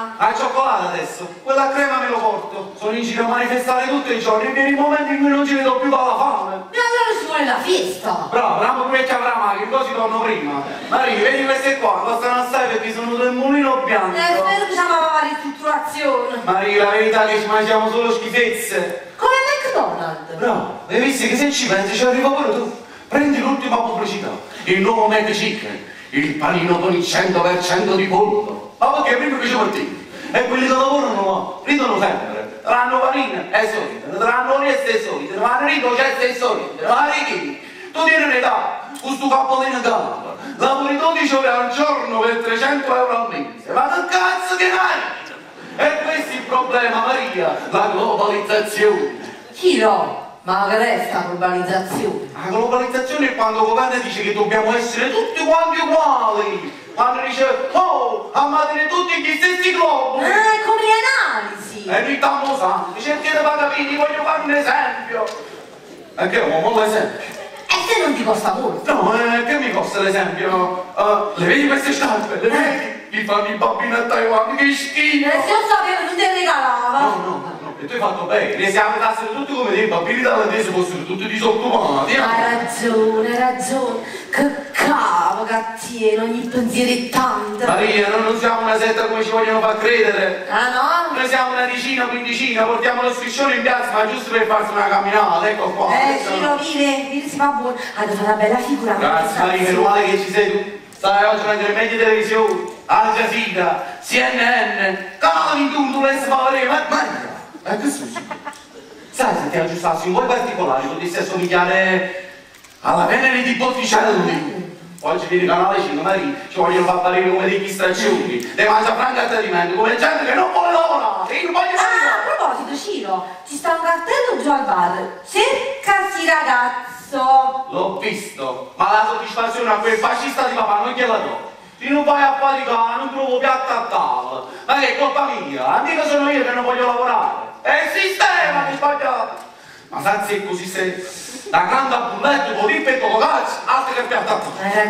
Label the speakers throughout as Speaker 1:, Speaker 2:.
Speaker 1: crema?
Speaker 2: La cioccolata adesso, quella crema me lo porto. Sono in giro a manifestare tutti i giorni e viene il momento in cui non ci vedo più dalla fame.
Speaker 1: E allora ci vuole la festa.
Speaker 2: Bravo, andiamo pure che avrà macchina, così torno prima. Maria, vedi queste qua, costano assai perché sono del mulino bianco.
Speaker 1: Spero che c'è una ristrutturazione.
Speaker 2: Maria, la verità è che ci mangiamo solo schifezze.
Speaker 1: Come McDonald's.
Speaker 2: Bravo, hai visto che se ci pensi ci arriva pure tu. Prendi l'ultima pubblicità, il nuovo McChicken, il panino con il 100% di pollo. Ma perché prima che ci porti? E quelli che lavorano ridono sempre. Tranno panino è solito, tranno olio è solito, tranno rito c'è è solito, tranno riti. Tu tieni un'età, questo cappellino in gamba, lavori 12 ore al giorno per 300 euro al mese. Ma che cazzo ti hai? E questo è il problema, Maria, la globalizzazione.
Speaker 1: Ciro, ma che resta la globalizzazione?
Speaker 2: La globalizzazione è quando il governo dice che dobbiamo essere tutti quanti uguali. Quando dice, oh, ammatene tutti gli stessi globuli.
Speaker 1: Come le analisi.
Speaker 2: E noi stiamo usando, cerchiamo di capire, voglio fare un esempio. E che uomo l'esempio?
Speaker 1: E se non ti costa molto?
Speaker 2: No, che mi costa l'esempio? Le vedi queste scarpe? Le vedi? Li fanno i bambini a Taiwan, che schifo!
Speaker 1: Se io sapevo non te le regalava.
Speaker 2: No, e tu hai fatto bene, ne siamo essere tutti come dei bambini thailandesi fossero tutti disoccupati.
Speaker 1: Hai ragione. Che cavo, cattieno, ogni pensiero è tanto.
Speaker 2: Maria, noi non siamo una setta come ci vogliono far credere.
Speaker 1: Ah no?
Speaker 2: Noi siamo una decina, quindicina, portiamo lo striscione in piazza, ma giusto per farsi una camminata, ecco qua.
Speaker 1: Ciro, vieni, si fa buono. Ha fatto una bella figura.
Speaker 2: Grazie Maria, meno male che ci sei tu. Stai oggi una delle medie televisioni, Al Jazeera, CNN, canale 21, tu volessi fare, ma Maria, che succede? Sai se ti aggiustassi un po' particolare, potessi assomigliare alla Venere di Botticelli. Oggi vedi canale 5, Maria, ci vogliono far apparire come degli straccioni, te mangia franca a tradimento, come gente che non vuole lavorare, io non voglio lavorare.
Speaker 1: A proposito, Ciro, ci sta un cartello giù al bar. Cercasi ragazzo.
Speaker 2: L'ho visto, ma la soddisfazione a quel fascista di papà non gliela do. Se non vai a faticare, non trovo piatto a tavola. Ma che è colpa mia? Mica sono io che non voglio lavorare. È il sistema che sbagliato. Ma se è così sei, da grande a bulletto, con il petto, con calcio, altro che piatto a tavola.
Speaker 1: Hai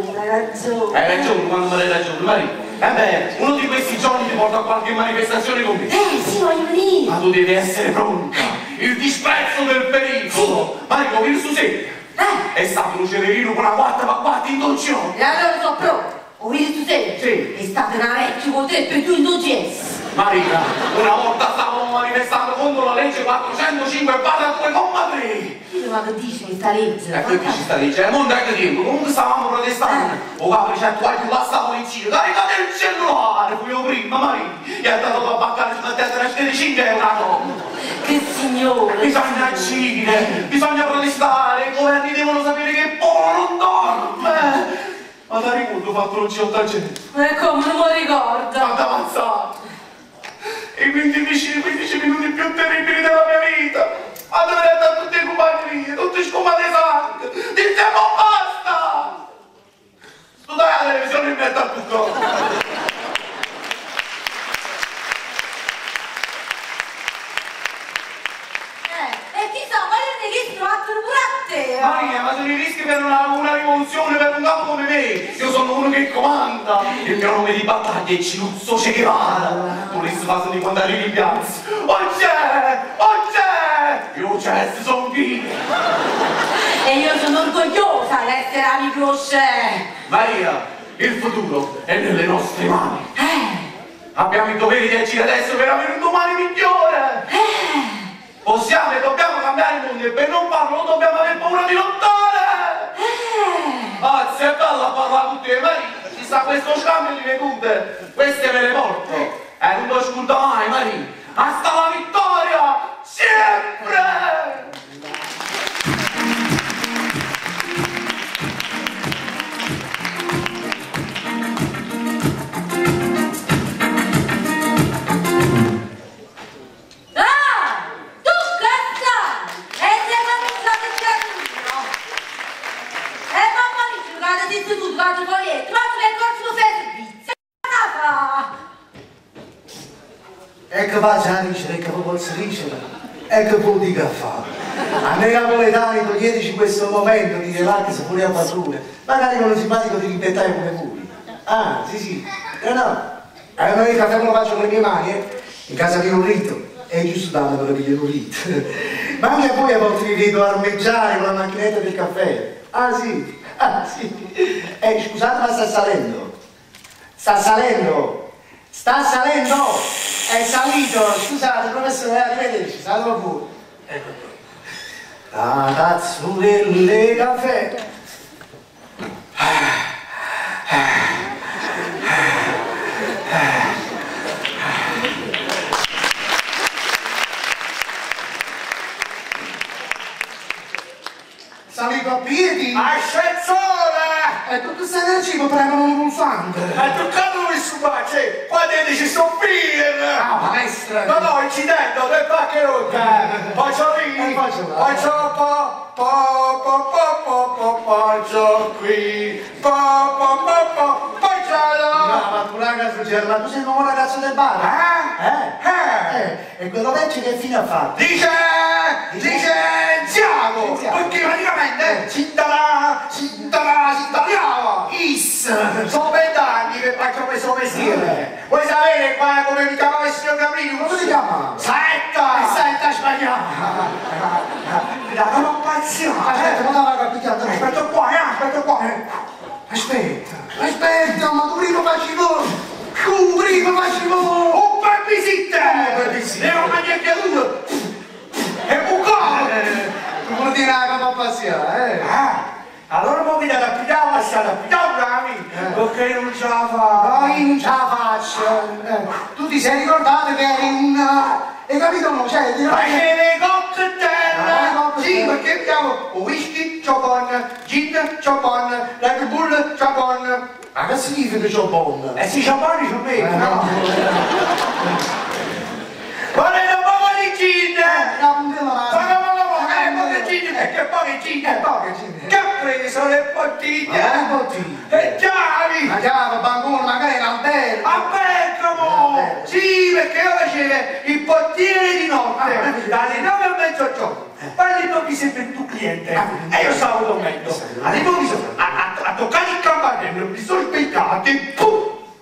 Speaker 1: ragione.
Speaker 2: Hai ragione quando me l'hai ragione, Maria. E beh, uno di questi giorni ti porta a qualche manifestazione con me.
Speaker 1: Sì, voglio venire.
Speaker 2: Ma tu devi essere pronta. Il disprezzo del pericolo. Mario, vieni su sé. È stato un celerino con una 4x4 in dolcione.
Speaker 1: E allora sono pronto. Ho visto te?
Speaker 2: Sì.
Speaker 1: È stata una vecchia con 3 per 2 in 2
Speaker 2: Maria, una volta stavamo manifestando contro la legge 405/2,3.
Speaker 1: Ma che dici questa legge?
Speaker 2: E poi dici sta legge? È mondo anche tempo, comunque stavamo protestando. O capri c'è tu hai più la polizia, caricate il cellulare, poi io prima, Maria. Gli ha dato da baccare su una testa di 5 euro.
Speaker 1: Che signore!
Speaker 2: Bisogna agire, bisogna protestare, i governi devono sapere che il popolo non dorme. Ma da ricordo ho fatto un G8 al centro.
Speaker 1: E come non mi ricordo?
Speaker 2: Quanto avanzato! I 15 minuti più terribili della mia vita! A dove andare tutti i compagni miei, tutti scumati sangue! Diciamo basta! Studiare la televisione in mezzo a tutto!
Speaker 1: E chissà, magari ne rischi fatto pure a te!
Speaker 2: Maria, ma sono i rischi per una rivoluzione, per un capo come me! Io sono uno che comanda! Il mio nome di battaglia è Cinuzzo Che Guevara! Volessi fare di quando arrivi in piazza! Io c'è, sono qui!
Speaker 1: E io sono orgogliosa di essere amico chef!
Speaker 2: Maria, il futuro è nelle nostre mani! Abbiamo il dovere di agire adesso per avere un domani migliore! Possiamo e dobbiamo cambiare il mondo e per non farlo dobbiamo aver paura di lottare! Anzi, è bello parlare con te, Maria! Ci sta questo scambio di vedute! Queste me le porto! E non lo sconto mai, Maria! Hasta la vittoria! Sempre!
Speaker 3: E che faccia a ricere, e che possa ricere, e che politica fa. A noi napoletani toglieteci questo momento di relax pure a padrone, magari con lo simpatico di ripetere come voi. Ah, sì, no. Allora il caffè me lo faccio con le mie mani, in casa di un rito. È giusto tanto per pigliare un rito. Ma anche poi a volte vi vedo armeggiare con la macchinetta del caffè. Ah sì, ah sì. Scusate, ma sta salendo. Sta salendo. Sta salendo. È salito. Scusate, professore, arrivederci. Salvo pure. Ecco. La tazzurelle caffè. Salito a piedi!
Speaker 2: Ascensore!
Speaker 3: E tutte queste energie potrebbero un pulsante!
Speaker 2: Hai toccato il subace! Qua dentro ci sono birra!
Speaker 3: Ah, palestra!
Speaker 2: No, incidente, due pacche rotte! Faccio lì! Faccio faccio qui! Faccio là!
Speaker 3: Ma tu ragazzo c'era, tu sei il nuovo ragazzo del bar! E quello vecchio che fine ha fatto?
Speaker 2: Licenziato! Perché praticamente si tagliava! Sono 20 anni che faccio questo mestiere! Vuoi sapere qua come mi chiamava il signor Gabriele?
Speaker 3: Come si chiama?
Speaker 2: Setta!
Speaker 3: Senta spagnolo!
Speaker 2: La compasione!
Speaker 3: Aspetta, non la capitata!
Speaker 2: Aspetta qua, aspetta qua!
Speaker 3: Aspetta, ma tu prima facci voi! Tu prima facci voi!
Speaker 2: Un babysitter! Devo mangiare piaduto! È bucato!
Speaker 3: Come dire la compasione,
Speaker 2: Allora poi mi date a pigliare la strada, a pigliare perché non ce la fa!
Speaker 3: No, io non ce la faccio! Tu ti sei ricordato che eri un... Hai capito no? Cioè, ti
Speaker 2: Facevi cocktail! Sì, perché abbiamo whisky, ciobon, gin, ciobon, Red Bull, ciobon.
Speaker 3: Ma che significa ciobon?
Speaker 2: Sì, cioboni ci metto, no? Volete un po' di gin? Che poche gin? Che ha preso le bottiglie? E chiavi!
Speaker 3: Ma chiama, bambino, magari l'albergo!
Speaker 2: A Bergamo! Sì, perché io facevo il portiere di notte, dalle 9 a mezzogiorno. Poi all'improvviso è venuto un cliente e io stavo dormendo. All'improvviso ha toccato il campanello, mi sono speccato e pum!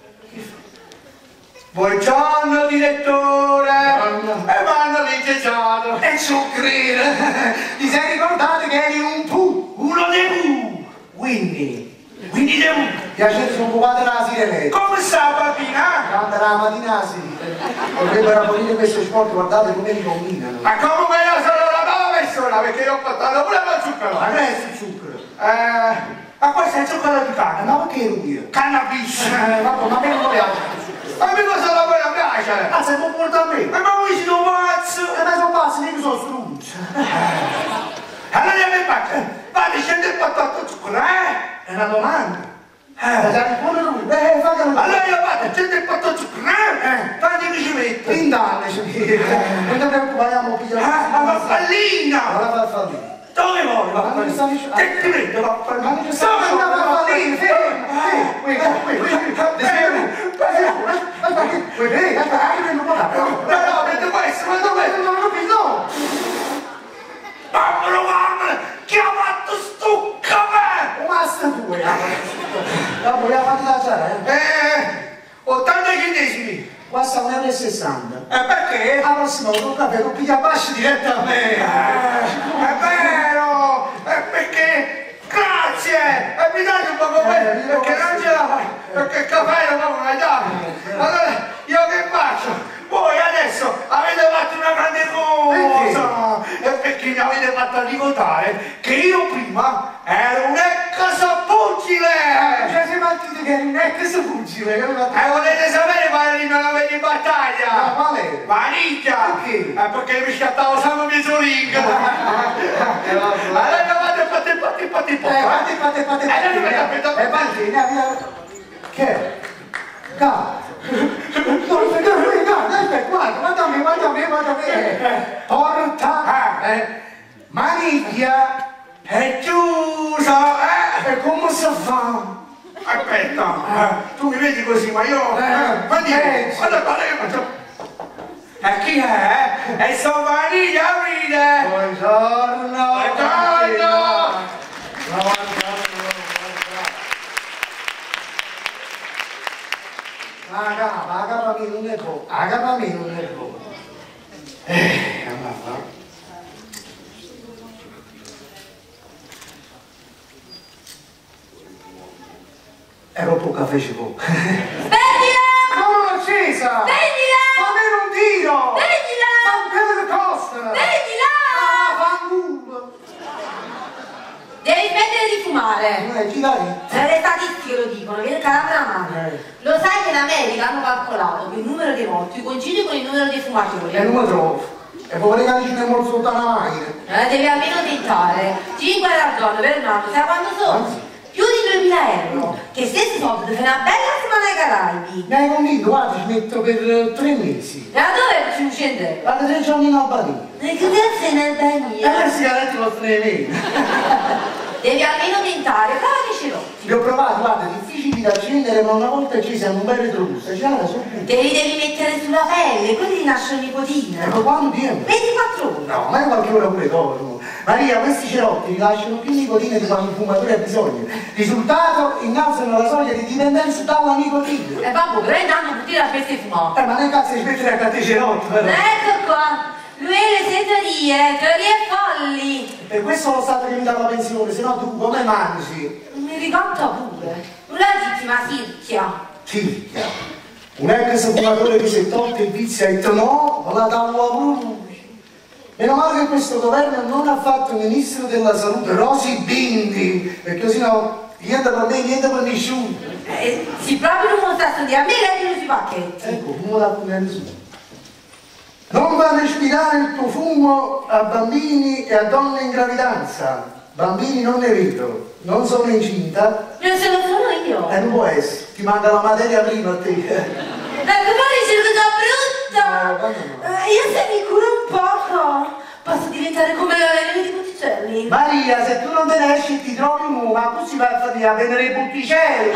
Speaker 2: Buongiorno direttore! E mi hanno licenziato!
Speaker 3: E soffrire! Ti sei ricordato che eri un pu!
Speaker 2: Uno dei Pooh! Winnie dei Pooh!
Speaker 3: Piacere, sono bucato la sirenetta!
Speaker 2: Come sta bambina?
Speaker 3: Canta la mattina sì! Vorrebbero abolire questo sport, guardate come li combinano!
Speaker 2: Ma comunque io sono una brava persona perché io ho portato pure lo zucchero!
Speaker 3: Ma che è sul zucchero?
Speaker 2: Ma questo è il zucchero di canna!
Speaker 3: Ma perché lui?
Speaker 2: Cannabis!
Speaker 3: Vabbè, ma a me non mi piace!
Speaker 2: Ma che cosa la vuoi piace?
Speaker 3: Ah, sei buono da me!
Speaker 2: Ma voi siete un pazzo!
Speaker 3: Ma sono pazzo, io sono struzzo!
Speaker 2: Allora mi faccio! Vado, scende il patatto zucchero,
Speaker 3: È una domanda! Sai pure lui! Fatelo!
Speaker 2: Allora io vado, scende il patatto zucchero, Tanti che ci metto!
Speaker 3: Pindale, non ti preoccupare, andiamo a pigliare!
Speaker 2: Ma va fallina!
Speaker 3: Ora va a fallire!
Speaker 2: Dove vuoi?
Speaker 3: Ma non mi sta dicendo...
Speaker 2: Che ti prendo, va
Speaker 3: Ma non mi sta dicendo una fallina!
Speaker 2: No, prendo questo, ma dove? Mamma, che ha fatto sto caffè?
Speaker 3: Basta due! La vogliamo mangiare?
Speaker 2: 80 centesimi.
Speaker 3: Basta 1,60 euro.
Speaker 2: E perché?
Speaker 3: La prossima volta lo piglia a basso direttamente!
Speaker 2: È vero! È perché... Grazie! E mi date un po' come... Perché non ce la fai! Perché il caffè non va mai dato! Allora, io che faccio? Voi adesso avete fatto una grande cosa! E perché mi avete fatto ricordare che io prima ero un ex-pugile!
Speaker 3: Cioè sei partito che eri un ex-pugile!
Speaker 2: E volete sapere qual era il mio nome di battaglia?
Speaker 3: Qual è?
Speaker 2: Maniglia!
Speaker 3: Perché?
Speaker 2: Perché mi scattavo sempre mezzolinga! Allora fate un po'!
Speaker 3: Che? Guarda me! Porta! Maniglia!
Speaker 2: È chiusa!
Speaker 3: E come si fa?
Speaker 2: Aspetta! Tu mi vedi così, ma io... Guarda che faccio... E chi è? E sono Maniglia, aprite!
Speaker 3: Buongiorno!
Speaker 2: Buongiorno!
Speaker 3: La da me non è buono. Mamma. Ero poco caffè ci può.
Speaker 1: Spegnila!
Speaker 3: Non accesa!
Speaker 1: Spegnila!
Speaker 3: Ma me non tiro!
Speaker 1: Spegnila!
Speaker 3: Ma un pelo di costa!
Speaker 1: Spegnila!
Speaker 3: Ah, fanculo!
Speaker 1: Devi smettere di fumare.
Speaker 3: Girare.
Speaker 1: Le statistiche lo dicono, viene calamita la mano. Lo sai che in America hanno calcolato che il numero dei morti coincide con il numero dei fumatori.
Speaker 3: È il numero troppo. E poi le camicie ne morso tutta la macchina.
Speaker 1: Devi almeno tentare. 5 al giorno per un anno, sai quando sono? Più di 2.000 euro. Che stessi soldi ti fai una bella settimana ai Caraibi.
Speaker 3: Mi hai convinto, guarda, ci metto per 3 mesi.
Speaker 1: E a dove ci scende?
Speaker 3: Guarda, 3 giorni in Albania.
Speaker 1: E che cazzo in Albania?
Speaker 3: E le sigarette lo stremendo.
Speaker 1: Devi almeno tentare, prova che ce l'ho.
Speaker 3: Li ho provati, guarda, difficili da accendere, ma una volta accesi hanno un bel retrogusto. C'è la sua.
Speaker 1: Devi mettere sulla pelle, quelli rinascono nicotina.
Speaker 3: Ecco quando tieni?
Speaker 1: 24 ore.
Speaker 3: No, ma io qualche ora pure dormo. Maria, questi cerotti rilasciano più nicotina di quando il fumatore ha bisogno. Risultato, innalzano la soglia di dipendenza dalla nicotina.
Speaker 1: E vabbè, però intanto puoi a questi fumare.
Speaker 3: Ma non cazzo di smettere a cattare i cerotti, però.
Speaker 1: Ecco qua. Lui e le teorie folli.
Speaker 3: Per questo lo Stato che mi dà la pensione, se no tu come mangi?
Speaker 1: Mi ricorda pure. Una legittima sirchia.
Speaker 3: Circa. Un ex fumatore di 78 il vizio ha detto no, la dà un lavoro. Meno male che questo governo non ha fatto il ministro della salute, Rosy Bindi, perché così no, niente per me, niente per nessuno.
Speaker 1: Sì, proprio non sta studiando, a me leggono sui pacchetti.
Speaker 3: Ecco, fumo da nessuno. Non va a respirare il tuo fumo a bambini e a donne in gravidanza. Bambini non ne vedo, non sono incinta.
Speaker 1: Non se lo sono io.
Speaker 3: Non può essere, ti manca la materia prima a te.
Speaker 1: Ecco, poi dice che sono brutta. Io se mi curo un poco, posso diventare come le di Botticelli.
Speaker 3: Maria, se tu non te ne esci ti trovi un uomo, ma tu si va a fare a vendere i Botticelli.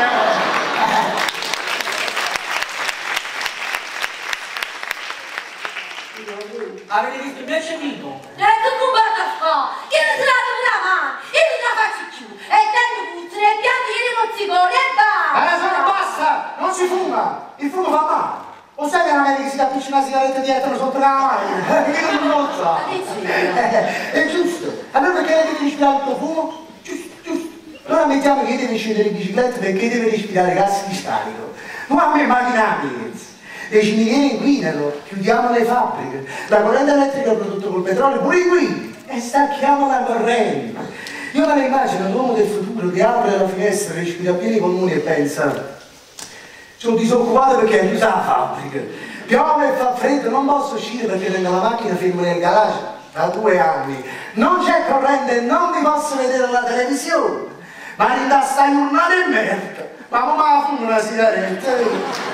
Speaker 4: Avete visto il mio accendino?
Speaker 1: Ecco come va a fare, che non se la dovrà mai, io non la faccio più. E tanto puzzano e pianti e mozziconi e basta.
Speaker 3: Basta, non si fuma, il fumo fa male. O sai che non è che si capisce una sigaretta dietro sotto la mano? Che non lo sa. È giusto. Allora perché devi respirare il tuo fumo? Giusto. Allora mettiamo che devi scendere in bicicletta perché devi respirare gas di scarico. Ma a me immaginate. Le ciminiere inquinano, chiudiamo le fabbriche, la corrente elettrica prodotta col petrolio pure inquina e stacchiamo la corrente. Io me la immagino l'uomo del futuro che apre la finestra, respira a pieni polmoni e pensa sono disoccupato perché è chiusa la fabbrica, piove e fa freddo, non posso uscire perché tengo la macchina ferma nel garage da 2 anni, non c'è corrente e non mi posso vedere la televisione, ma rinda sta giornata e merda, ma come la fumo una sigaretta?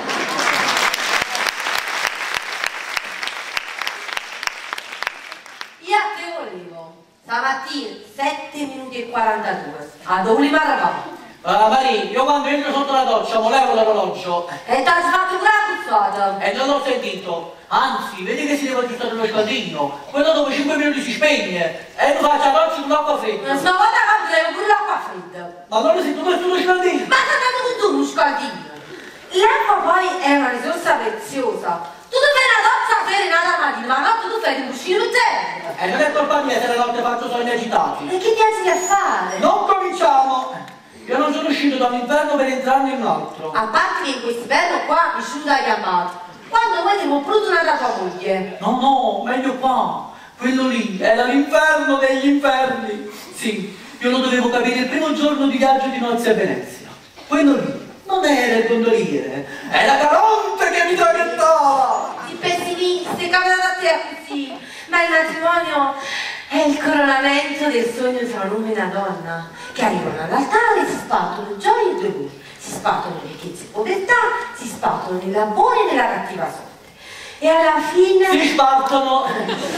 Speaker 1: Stamattina 7 minuti e 42. A dove li marrava?
Speaker 4: Maria, io quando entro sotto la doccia volevo l'orologio.
Speaker 1: E ti hai fatto pure la puzzata?
Speaker 4: E non l'ho sentito. Anzi, vedi che si deve aggiustare lo scaldino. Quello dopo 5 minuti si spegne. E lo faccio la doccia con l'acqua fredda.
Speaker 1: Stavolta cambieremo pure l'acqua fredda.
Speaker 4: Ma non lo sento questo lo scaldino.
Speaker 1: Ma sta andando con tu lo scaldino. L'acqua poi è una risorsa preziosa. Tu ti fai una doccia serenata la mattina, ma notte tu fai un cuscino intero.
Speaker 4: E non è colpa mia se la notte faccio sogni agitati.
Speaker 1: E che ti anzi a fare?
Speaker 4: Non cominciamo! Io non sono uscito da un inferno per entrarne in un altro.
Speaker 1: A parte che in quest'inverno qua nessuno ti ha chiamato. Quando vuoi ti può produrre tua moglie.
Speaker 4: No, meglio qua. Quello lì era l'inferno degli inferni. Sì, io lo dovevo capire il primo giorno di viaggio di nozze a Venezia. Quello lì non era il gondoliere, era Caronte che mi traghettava.
Speaker 1: I pessimisti, capitano a te così. Ma il matrimonio è il coronamento del sogno tra un uomo e una donna che arrivano all'altare, si spartono gioia e dolore, si spartono ricchezza e povertà, si spartono nella buona e nella cattiva sorte. E alla fine...
Speaker 4: Si spartono!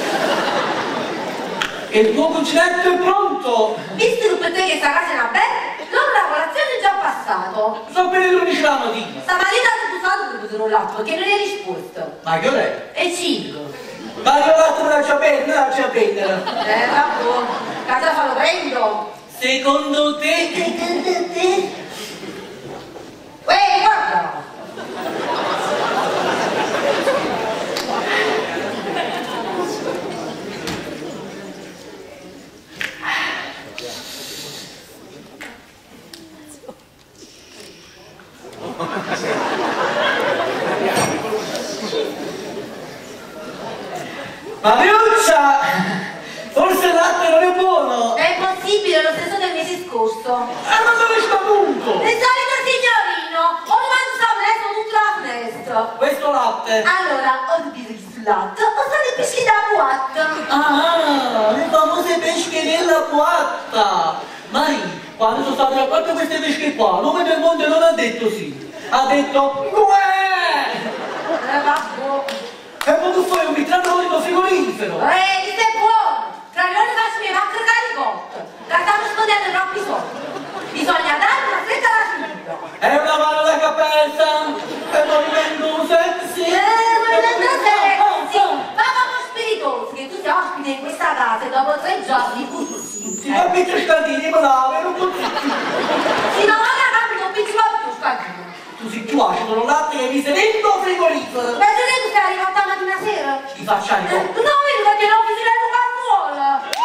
Speaker 4: E il tuo cucinetto è pronto!
Speaker 1: Visto che per te che sta casa è una bella, l'ora la colazione è già passato.
Speaker 4: Sono per le 11 la mattina.
Speaker 1: Stamattina ti ho buttato per poter un lato perché non hai risposto.
Speaker 4: Ma che ore?
Speaker 1: E 5.
Speaker 4: Ma io l'altro me la c'ho appena,
Speaker 1: Vabbè, casa fa lo prendo.
Speaker 4: Secondo te?
Speaker 1: Secondo te? Uè, guarda!
Speaker 4: Mariuccia! Forse il latte non è buono!
Speaker 1: È possibile, è lo stesso del mese scorso.
Speaker 4: Ma dove sta punto?
Speaker 1: Il solito signorino, o non sta preso tutto la festa.
Speaker 4: Questo latte!
Speaker 1: Allora, o bisogna sul latte, o sta i pesci da boatta.
Speaker 4: Ah, le famose pesche nella boatta! Mari, quando sono state raccolte queste pesche qua, l'uomo del mondo non ha detto sì, ha detto uè!
Speaker 1: Vabbè.
Speaker 4: E poi tu fai un mitraglione frigorifero!
Speaker 1: Questo è buono! Tra le ore faccio mi va a caricare i cotti. La stanno spendendo troppi soldi. Bisogna dare una stretta alla cintura.
Speaker 4: È una mano alla capella! È un movimento sexy!
Speaker 1: Movimento sexy! Ma vamo spiritosi, che tu sei ospite in questa casa e dopo 3 giorni così.
Speaker 4: Si fa piccoli scaldini, bravo, non consiglio!
Speaker 1: Sì, ma ora capito un piccolo più scaldino.
Speaker 4: Tu sei più acido, non latte che mi sei dentro frigorifero!
Speaker 1: Ma tu che tu sei arrivata mattina sera?
Speaker 4: Ti faccia
Speaker 1: No,
Speaker 4: ricordo!
Speaker 1: vedo perché non mi si vede un calcuolo.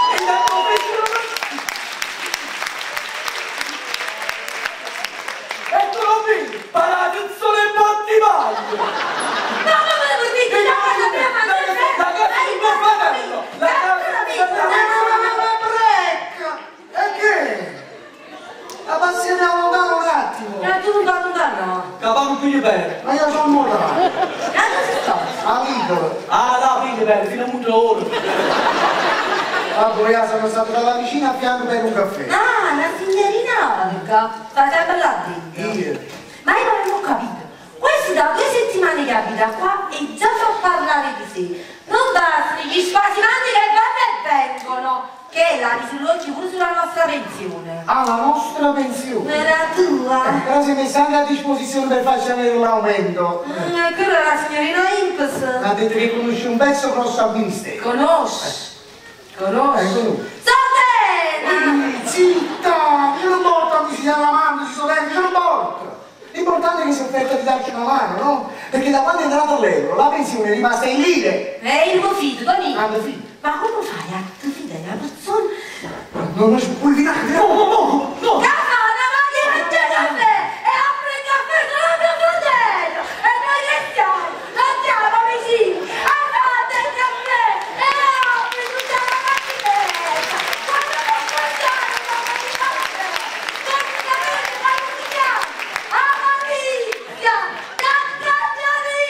Speaker 4: Eccolo qui! Paradiso e battimaglio!
Speaker 1: No, ma devo dire, la casa mia mangiare.
Speaker 4: La casa di mio fratello! La casa di mio
Speaker 3: Brecca! E che? La passiamo lontano un attimo!
Speaker 1: Tu no.
Speaker 4: Cavallo più di bene!
Speaker 3: Ma io sono morato!
Speaker 1: Cosa si sta?
Speaker 3: Amico!
Speaker 4: Ah, no, più di bene, fino a mezz'ora!
Speaker 3: Vabbè, io sono stato dalla vicina a fianco per un caffè.
Speaker 1: Ah, la signorina Olga. Sta sempre là dentro.
Speaker 3: Io?
Speaker 1: Ma io non ho capito. Questo da 2 settimane che abita qua e già fa parlare di sé. Non bastano gli spasimanti che vanno e vengono. Che la risuloggi pure sulla nostra pensione.
Speaker 3: Ah, la nostra pensione!
Speaker 1: Era tua?
Speaker 3: Però si è messa anche a disposizione per farci avere l'aumento.
Speaker 1: Quella è la signorina Imps.
Speaker 3: Ha detto che conosce un pezzo grosso al ministero.
Speaker 1: Conosci?
Speaker 3: Ecco.
Speaker 1: Sotena!
Speaker 3: Zitta! Io non porto a visitare la mano, si sono io non porto! L'importante è che si è offerto di darci una mano, no? Perché da quando è entrato l'euro, la pensione è rimasta in lire.
Speaker 1: Il tuo figlio, Tony.
Speaker 3: Quando figlio?
Speaker 1: Ma come fai a tu fidare una persona?
Speaker 3: Non lo so, puoi dire, no!
Speaker 1: Cafana, ma che mangia il caffè! E apre il caffè solo a mio fratello! E noi che siamo? Non siamo vicini! Aprate il caffè! E apri tutta la macchinetta! Quando non mangiare, non mi fate! Non mi capite, ma non mi chiamo! Amalizia! Castagnoli!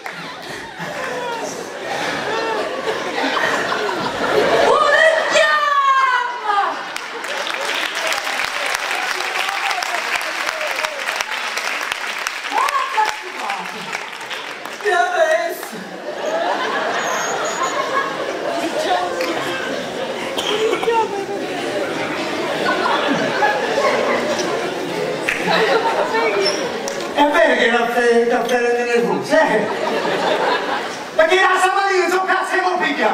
Speaker 4: E adesso?
Speaker 3: È vero che il caffè rende nervoso, eh? Perché la stamattina sono cazzo e non piglia!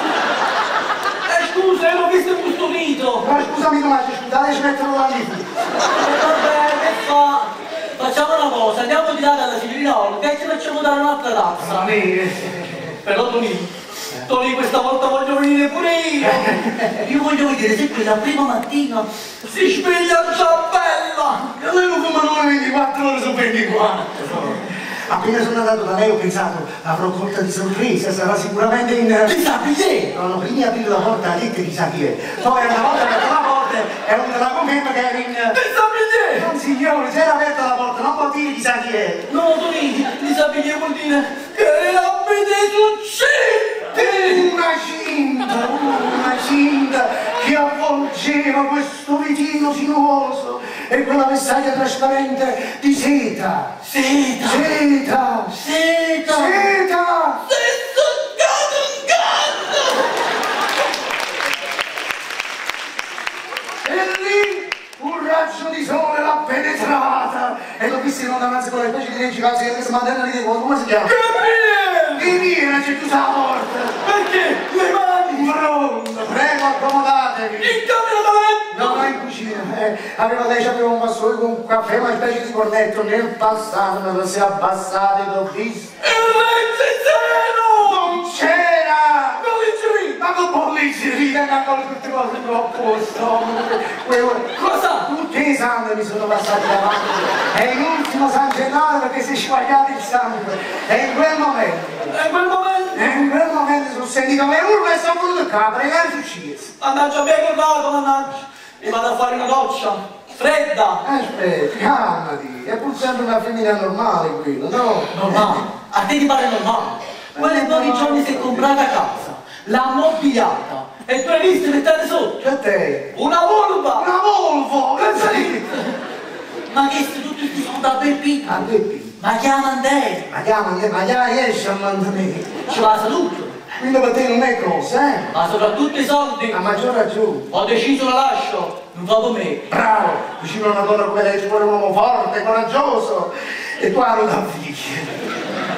Speaker 4: Scusa, io l'ho visto incustodito!
Speaker 3: Ma scusami Tommaso, scusate, smetterò la lì.
Speaker 4: Vabbè, che fa? Facciamo una cosa, andiamo di là dalla signorina Olga e ci facciamo dare un'altra tazza. Però Tony, questa volta voglio venire pure io! Io voglio vedere se quella prima mattina si sveglia già bella!
Speaker 3: E lei lo fumano 24 ore su 24. Appena sono andato da lei ho pensato, l'avrò colta di sorpresa, sarà sicuramente in...
Speaker 4: Chissà chi è?
Speaker 3: No, no, prima di aprire la porta ha detto chissà chi è. Poi una volta aperta la porta è venuta la conferma che era in...
Speaker 4: Chissà chi è?
Speaker 3: Non signore, se era aperta la porta non può dire chissà chi è.
Speaker 4: No, Tony, chissà chi è vuol dire che l'abite succede!
Speaker 3: Una cinta che avvolgeva questo ritino sinuoso e quella vestaglia trasparente di seta.
Speaker 4: Seta!
Speaker 3: Seta!
Speaker 4: Seta!
Speaker 3: Seta! E lì un raggio di sole l'ha penetrata e l'ho vista in una davanti con le specie di leggi calze che si mandano lì di fuoco, come si chiama?
Speaker 4: Gabriele!
Speaker 3: Che viene, c'è chiusa la porta!
Speaker 4: Perché? Le mani!
Speaker 3: Pronto, prego, accomodatevi!
Speaker 4: In camera da letto!
Speaker 3: No, no, in cucina. Lei aveva un vassone con un caffè, una specie di cornetto. Nel passato me lo si è abbassato e l'ho visto.
Speaker 4: E zero!
Speaker 3: Non c'era!
Speaker 4: Bollicini!
Speaker 3: Ma con bollicini, hanno tutte cose troppo a stomaco.
Speaker 4: Cosa?
Speaker 3: Tutti i sangue mi sono passati davanti. È l'ultimo San Gennaro perché si è squagliato il sangue. E in quel momento
Speaker 4: E in quel momento
Speaker 3: In quel momento sono sentito le urla e sono venuto qua, pregare su Cies.
Speaker 4: Mannaggia, mi hai ricordato, mannaggia. Mi vado a fare una doccia. Fredda.
Speaker 3: Aspetta, calmati, è pur sempre una femmina normale quello, no?
Speaker 4: Normale? A te ti pare normale? Quelle pochi giorni si è comprata casa, l'ha mobiliata e tu hai visto mettere sotto?
Speaker 3: Che te?
Speaker 4: Una volva!
Speaker 3: Una Volvo, che sei?
Speaker 4: Ma che sti tutti questi sono da Beppino?
Speaker 3: A Beppi.
Speaker 4: Ma chiama te!
Speaker 3: Ma chiama, riesci a mantenere.
Speaker 4: Ci va la salute!
Speaker 3: Quindi per te non è cosa, eh?
Speaker 4: Ma soprattutto i soldi!
Speaker 3: A maggior ragione.
Speaker 4: Ho deciso la lascio, non va con me!
Speaker 3: Bravo, vicino a una donna come lei ci vuole un uomo forte, coraggioso. E tu hai da figli.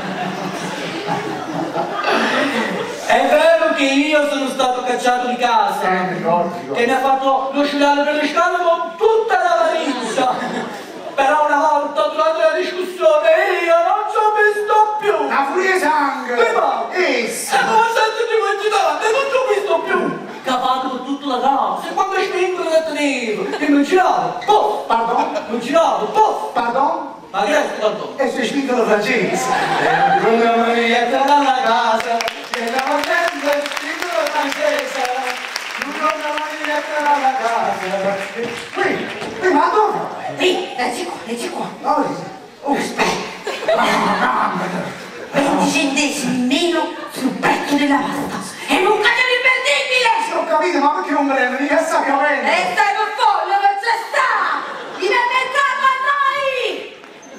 Speaker 4: È vero che io sono stato cacciato di casa,
Speaker 3: Mi ricordo.
Speaker 4: che mi ha fatto lo scivolare per le scale con tutta la valigia. Però una volta durante la discussione io non ci ho visto più.
Speaker 3: Una furia di sangue.
Speaker 4: Che va?
Speaker 3: Essa.
Speaker 4: E come sento di quantità, e non ci ho visto più. Capato per tutta la casa, e quando spingono che tenevo, che non giravo, pof,
Speaker 3: Pardon?
Speaker 4: non giravo, pof.
Speaker 3: Pardon?
Speaker 4: Ma che è questo?
Speaker 3: E se spingono francese. Una maglietta dalla casa, che la potente, spingono francese. Una maglietta dalla casa. Qui, ma dove?
Speaker 1: Sì, leggi qua.
Speaker 3: Oh, aspetta. Mamma.
Speaker 1: 20 centesimi in meno sul prezzo della pasta. È un caglione imperdibile!
Speaker 3: Ho capito, ma perché non prendo? Mica sta piovendo.
Speaker 1: E stai per folle, per c'è sta! Vieni a entrato a noi!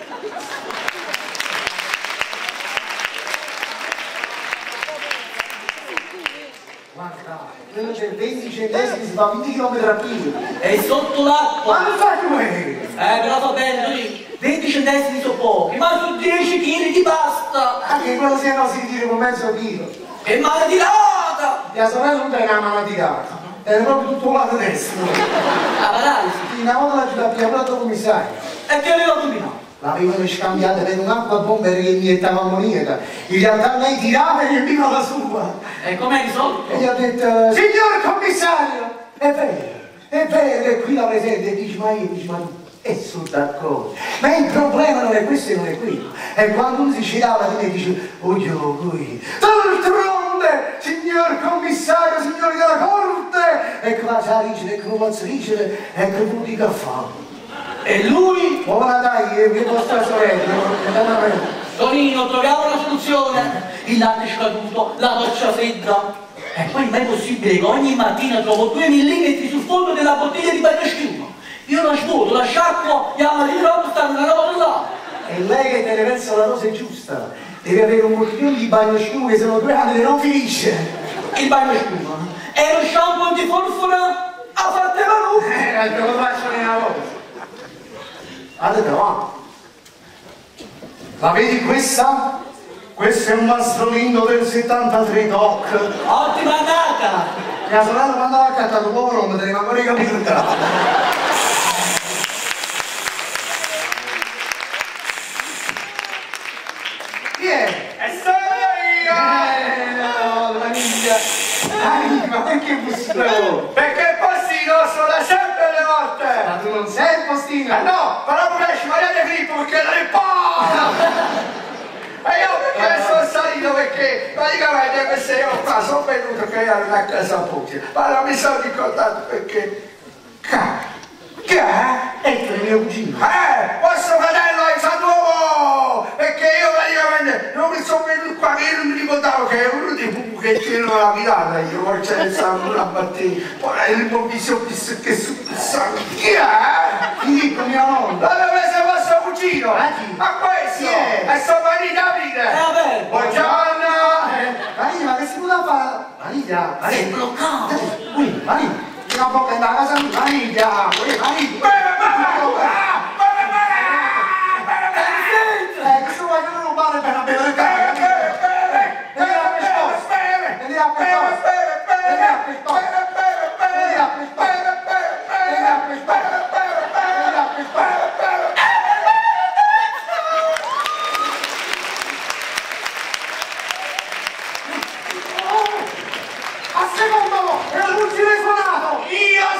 Speaker 3: Guarda, quello c'è 20 centesimi, si fa 20 km a piedi.
Speaker 4: È sotto l'acqua.
Speaker 3: Ma non fai più
Speaker 4: Però va bene, lì. 20 centesimi sono pochi, ma su 10 kg di pasta.
Speaker 3: anche quello se no si tira con mezzo chilo.
Speaker 4: Che male tirata!
Speaker 3: La sorella non è una mano tirata, è proprio tutto lato destro.
Speaker 4: La paralisi.
Speaker 3: Sì, una volta la giuda più pronto commissario.
Speaker 4: E che aveva combinato?
Speaker 3: L'avevano scambiata per un'acqua bomba che iniettava ammoniaca. In realtà lei tirava e riempiva la sua.
Speaker 4: E com'è risolto?
Speaker 3: E gli ha detto, signor commissario, è vero, e qui la presente, e dici, ma io, dici, ma tu. E sono d'accordo, ma il problema non è questo e non è quello. E quando uno si girava di me dice, oh io qui, d'altronde, signor commissario, signori della corte, ecco la saricere, ecco la mazzaricere, ecco il di caffè.
Speaker 4: E lui?
Speaker 3: Ora dai, che vostra sorella,
Speaker 4: Tonino, troviamo una soluzione. Il latte scaduto, la doccia fredda. E poi non è possibile che ogni mattina trovo 2 millimetri sul fondo della bottiglia di bagnoschiuma. Io la svuoto, la sciacquo e alla mattina dopo stanno una roba là.
Speaker 3: E lei che te ne pensa la cosa giusta, deve avere un bottiglione di bagnoschiuma che sono 2 anni e non finisce.
Speaker 4: Il bagnoschiuma è lo shampoo antiforfora a parte la luce.
Speaker 3: Te lo faccio nella volta. Allora, va. La vedi questa? Questo è un mastrolino del 73 Doc.
Speaker 4: Ottima annata!
Speaker 3: Mia sorella quando l'ha accattato povero non te ne ancora capito il capo. Chi è?
Speaker 2: E sono io!
Speaker 3: No, la miglia. Ma perché postino?
Speaker 2: Perché il postino suona sempre le volte!
Speaker 3: Ma tu non sei il postino?
Speaker 2: No, però pure ci guardate Filippo perché non è po'! E io perché sono salito perché praticamente questo io qua sono venuto che io ero a casa a Pucci, ma non mi sono ricordato perché.
Speaker 3: Che è? Ecco il mio cugino.
Speaker 2: Vostro fratello è stato uomo! Perché io praticamente non mi sono venuto qua che io non mi ricordavo che è uno dei pupi che c'era la chitarra, io poi c'è il sangue una batteria, poi l'improvviso visto che su il sangue. Chi è?
Speaker 3: Filippo, mio nonno.
Speaker 2: L'aveva preso il vostro cugino!
Speaker 3: Ma chi?
Speaker 2: Ma questo!
Speaker 3: Chi è?
Speaker 2: È sto Maria Davide!
Speaker 4: Vabbè!
Speaker 2: Buongiorno!
Speaker 3: Marina, ma che si può fare? Marina,
Speaker 4: Sei
Speaker 3: Marina.
Speaker 4: bloccato!
Speaker 3: Qui, Marina. Io non posso andare a casa mia. Marina, Marina. Questo voglio rubare per la bere carne. Vedi la risposta. Vedi la risposta. Vedi la risposta. Vedi la risposta. Vedi la risposta. Vedi la risposta. A secondo, è l'ultimo suonato!
Speaker 2: Io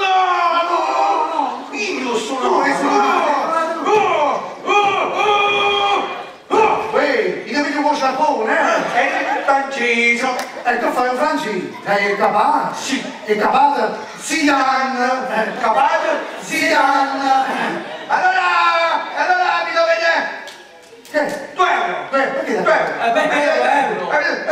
Speaker 2: sono! Io sono!
Speaker 3: Ehi, mi devi un po' sciarpone, eh?
Speaker 2: francese.
Speaker 3: E tu fai un francese, è capace?
Speaker 2: Sì.
Speaker 3: È capace? Zidane.
Speaker 2: Capace?
Speaker 3: Zidane.
Speaker 2: Allora mi dovete...
Speaker 3: Che?
Speaker 2: 2 euro.
Speaker 3: Perché?
Speaker 2: 2 euro.
Speaker 4: Perché 2 euro?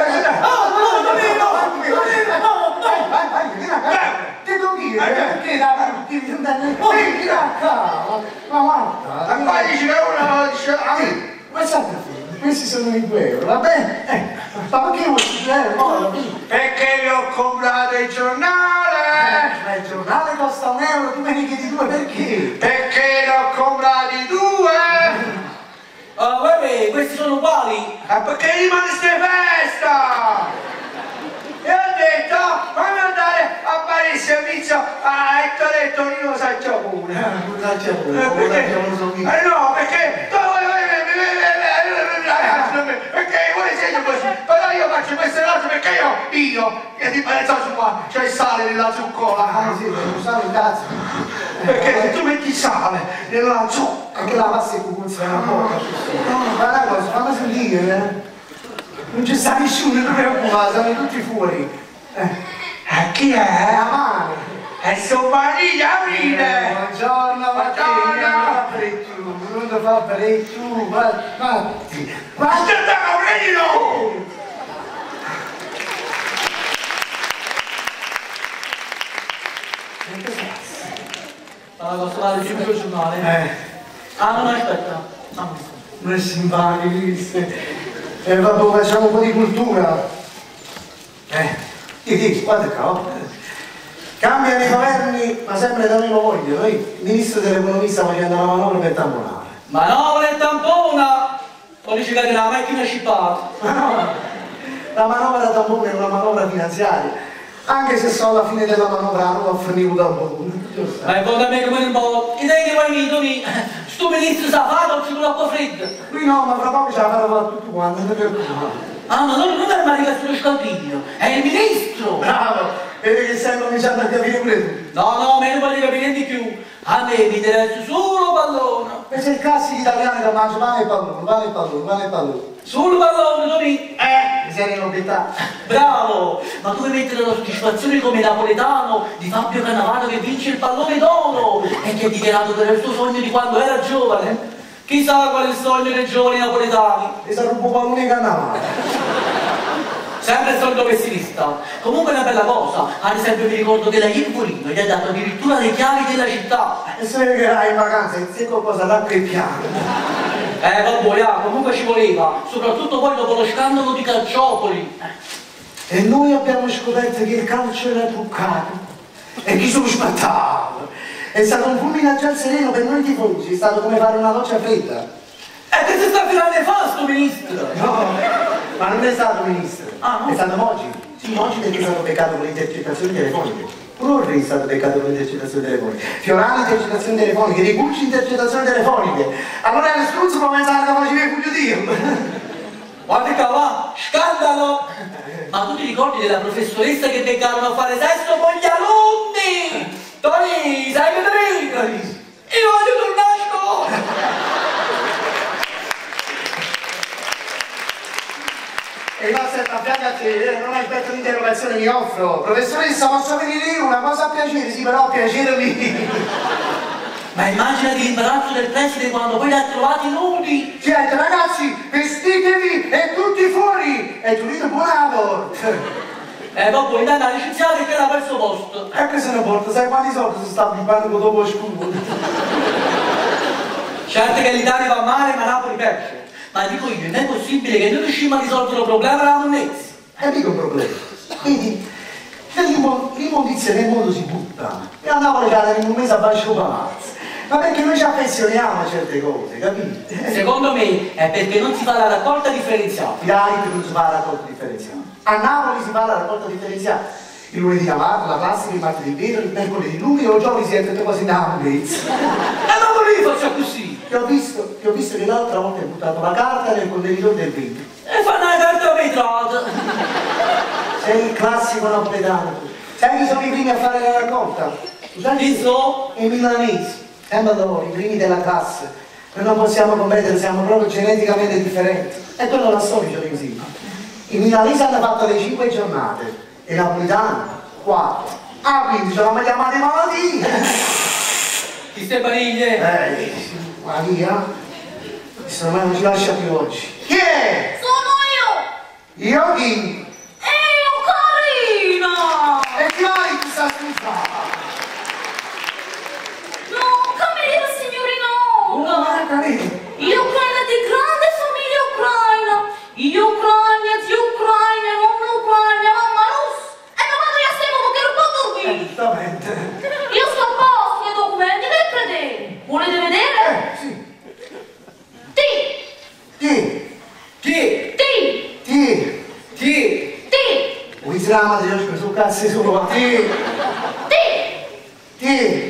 Speaker 3: Vai, vieni a casa. Che devo dire? Perché vieni a casa. Ma guarda.
Speaker 2: E poi dici che uno dice...
Speaker 3: Questi sono i 2 euro, va bene? Ma perché vuoi 2 euro?
Speaker 2: Perché vi ho comprato il giornale.
Speaker 3: Ma il giornale costa 1 euro, tu me ne chiedi 2 perché?
Speaker 2: Perché ne ho comprati 2.
Speaker 4: Guarda, questi sono uguali.
Speaker 2: Perché rimane ste festa. E ho detto, fammi andare a fare il servizio a Ettore Torino Saggiapone. No, perché voi siete così, però io faccio queste cose perché io che ti penso su qua, c'è il sale nella zuccola.
Speaker 3: Sì, non sai il cazzo.
Speaker 2: Perché se tu metti sale nella zuccola.
Speaker 3: Anche la pasta funziona un po'. Ma una cosa, fammi sentire, non ci sta nessuno, non preoccupare, siamo tutti fuori.
Speaker 2: Chi
Speaker 3: È
Speaker 2: è?
Speaker 3: la mano.
Speaker 2: È suo marito, aprite!
Speaker 3: Buongiorno Martina, non ti fa per tu, Matti.
Speaker 2: Ma aspetta, Gabriello!
Speaker 4: Allora, posso fare il giornale? Non aspetta.
Speaker 3: Non è simpatico, vabbè, facciamo un po' di cultura. Guarda qua. Cambiano i governi, ma sempre da meno voglia. Noi, il ministro dell'economia sta facendo una manovra per tamponare.
Speaker 4: Manovra e tampona! Poi dice che la macchina è scippata.
Speaker 3: La manovra tampone è una manovra finanziaria. Anche se so alla fine della manovra non ho finito tampone.
Speaker 4: Ma conta me come un po'. Chi sei che vuoi venire? Sto ministro sa fare o ci vuole acqua fredda?
Speaker 3: Qui no, ma fra poco ce la farò tutto quanto, non ti preoccupare.
Speaker 4: Ma non è marica sullo scaldino, è il ministro!
Speaker 3: Bravo, vedi che stai cominciando a capire pure tu.
Speaker 4: No, me ne voglio capire di più. A me mi interessa solo pallone.
Speaker 3: Questo è il classico italiano che mangia pane e pallone.
Speaker 4: Sul pallone, Tony!
Speaker 3: Mi sei in nobiltà.
Speaker 4: Bravo! Ma tu vuoi mettere la soddisfazione come napoletano di Fabio Cannavaro che vince il pallone d'oro e che ha dichiarato per il suo sogno di quando era giovane? Chissà qual è il sogno dei giovani napoletani.
Speaker 3: E sarà un po' pallone Cannavaro.
Speaker 4: Sempre il solito pessimista. Comunque è una bella cosa. Ad esempio mi ricordo che la Ivolino gli ha dato addirittura le chiavi della città.
Speaker 3: E se vede che vai in vacanza e se qualcosa da quel piano.
Speaker 4: Vabbè, comunque ci voleva. Soprattutto poi dopo lo scandalo di Calciopoli.
Speaker 3: E noi abbiamo scoperto che il calcio era truccato. E chi sullo spettacolo. È stato un fulmine a ciel sereno per noi tifosi. È stato come fare una doccia fredda.
Speaker 4: E che si sta filando fa sto ministro?
Speaker 3: No, ma non è stato ministro.
Speaker 4: No?
Speaker 3: È stato Moggi. Sì, Moggi perché è stato beccato con le intercettazioni telefoniche. Prorri è stato beccato con le intercettazioni telefoniche. Fiorani intercettazioni telefoniche, Rigucci intercettazioni telefoniche. Allora è struzzo come pensare che facevi il figlio Dio.
Speaker 4: Guarda che va, scandalo! Ma tu ti ricordi della professoressa che beccarono a fare sesso con gli alunni? Tony, sai che te dico? Io voglio tornare a scuola!
Speaker 3: E no, senta, fiancati, non aspetto l'interrogazione, mi offro. Professoressa, posso venire io? Una cosa a piacere, sì, però a piacere lì.
Speaker 4: Ma immaginati l'imbarazzo del preside quando poi li ha trovati nudi!
Speaker 3: Gente, ragazzi, vestitevi e tutti fuori! E Giulito buon lavoro!
Speaker 4: Dopo intanto ha licenziato e che era perso posto.
Speaker 3: E che se ne porta? Sai quanti soldi si sta bippando dopo lo scudo?
Speaker 4: Certo che l'Italia va male, ma Napoli perce. Ma dico io, non è possibile che noi riusciamo a risolvere il problema della monnezza.
Speaker 3: È mica un problema. Quindi, l'immondizia nel mondo si butta. E a Napoli c'è un mese a bacio palazzo. Ma perché noi ci affezioniamo a certe cose, capite?
Speaker 4: Secondo me è perché non si fa la raccolta differenziata.
Speaker 3: Dai, che non si fa la raccolta differenziata. A Napoli si fa la raccolta differenziata. Il lunedì Cavallo, la classica, il martedì Pietro, il mercoledì Lumi, o giovedì si è tutte cose in Napoli.
Speaker 4: E ma lì faccio così!
Speaker 3: Ti ho visto che l'altra volta hai buttato la carta nel contenitore del vino.
Speaker 4: E fanno una carta vetrata!
Speaker 3: Sei il classico napoletano. Sai chi sono i primi a fare la raccolta?
Speaker 4: Chi so?
Speaker 3: I milanesi. Sempre loro, i primi della classe. Noi non possiamo competere, siamo proprio geneticamente differenti. E quello la storia ci insegna. I milanesi hanno fatto le 5 giornate, e i napolitani 4. Ah, quindi ce l'hanno chiamati malattie.
Speaker 4: Chi stai Paniglie?
Speaker 3: Maria, questo non ci lascia più oggi. Chi è?
Speaker 1: Sono io!
Speaker 3: Io chi?
Speaker 1: Carina!
Speaker 3: E chi vai questa scusa?
Speaker 1: No, cameriera signorina! Io ucraina di grande famiglia ucraina! Io ucraina, di Ucraina, nonna Ucraina, mamma russa! E mia madre ya stiamo perché non può dormire!
Speaker 3: Giustamente.
Speaker 1: Io sto a posto, i miei documenti, che credete? Volete vedere?
Speaker 3: Sì.
Speaker 1: Ti!
Speaker 3: Chi?
Speaker 4: Chi?
Speaker 1: Ti!
Speaker 3: Chi?
Speaker 4: Chi?
Speaker 1: Ti!
Speaker 3: Vuoi dire la madre oggi per sul cazzo solo a te?
Speaker 1: Ti!
Speaker 3: Chi?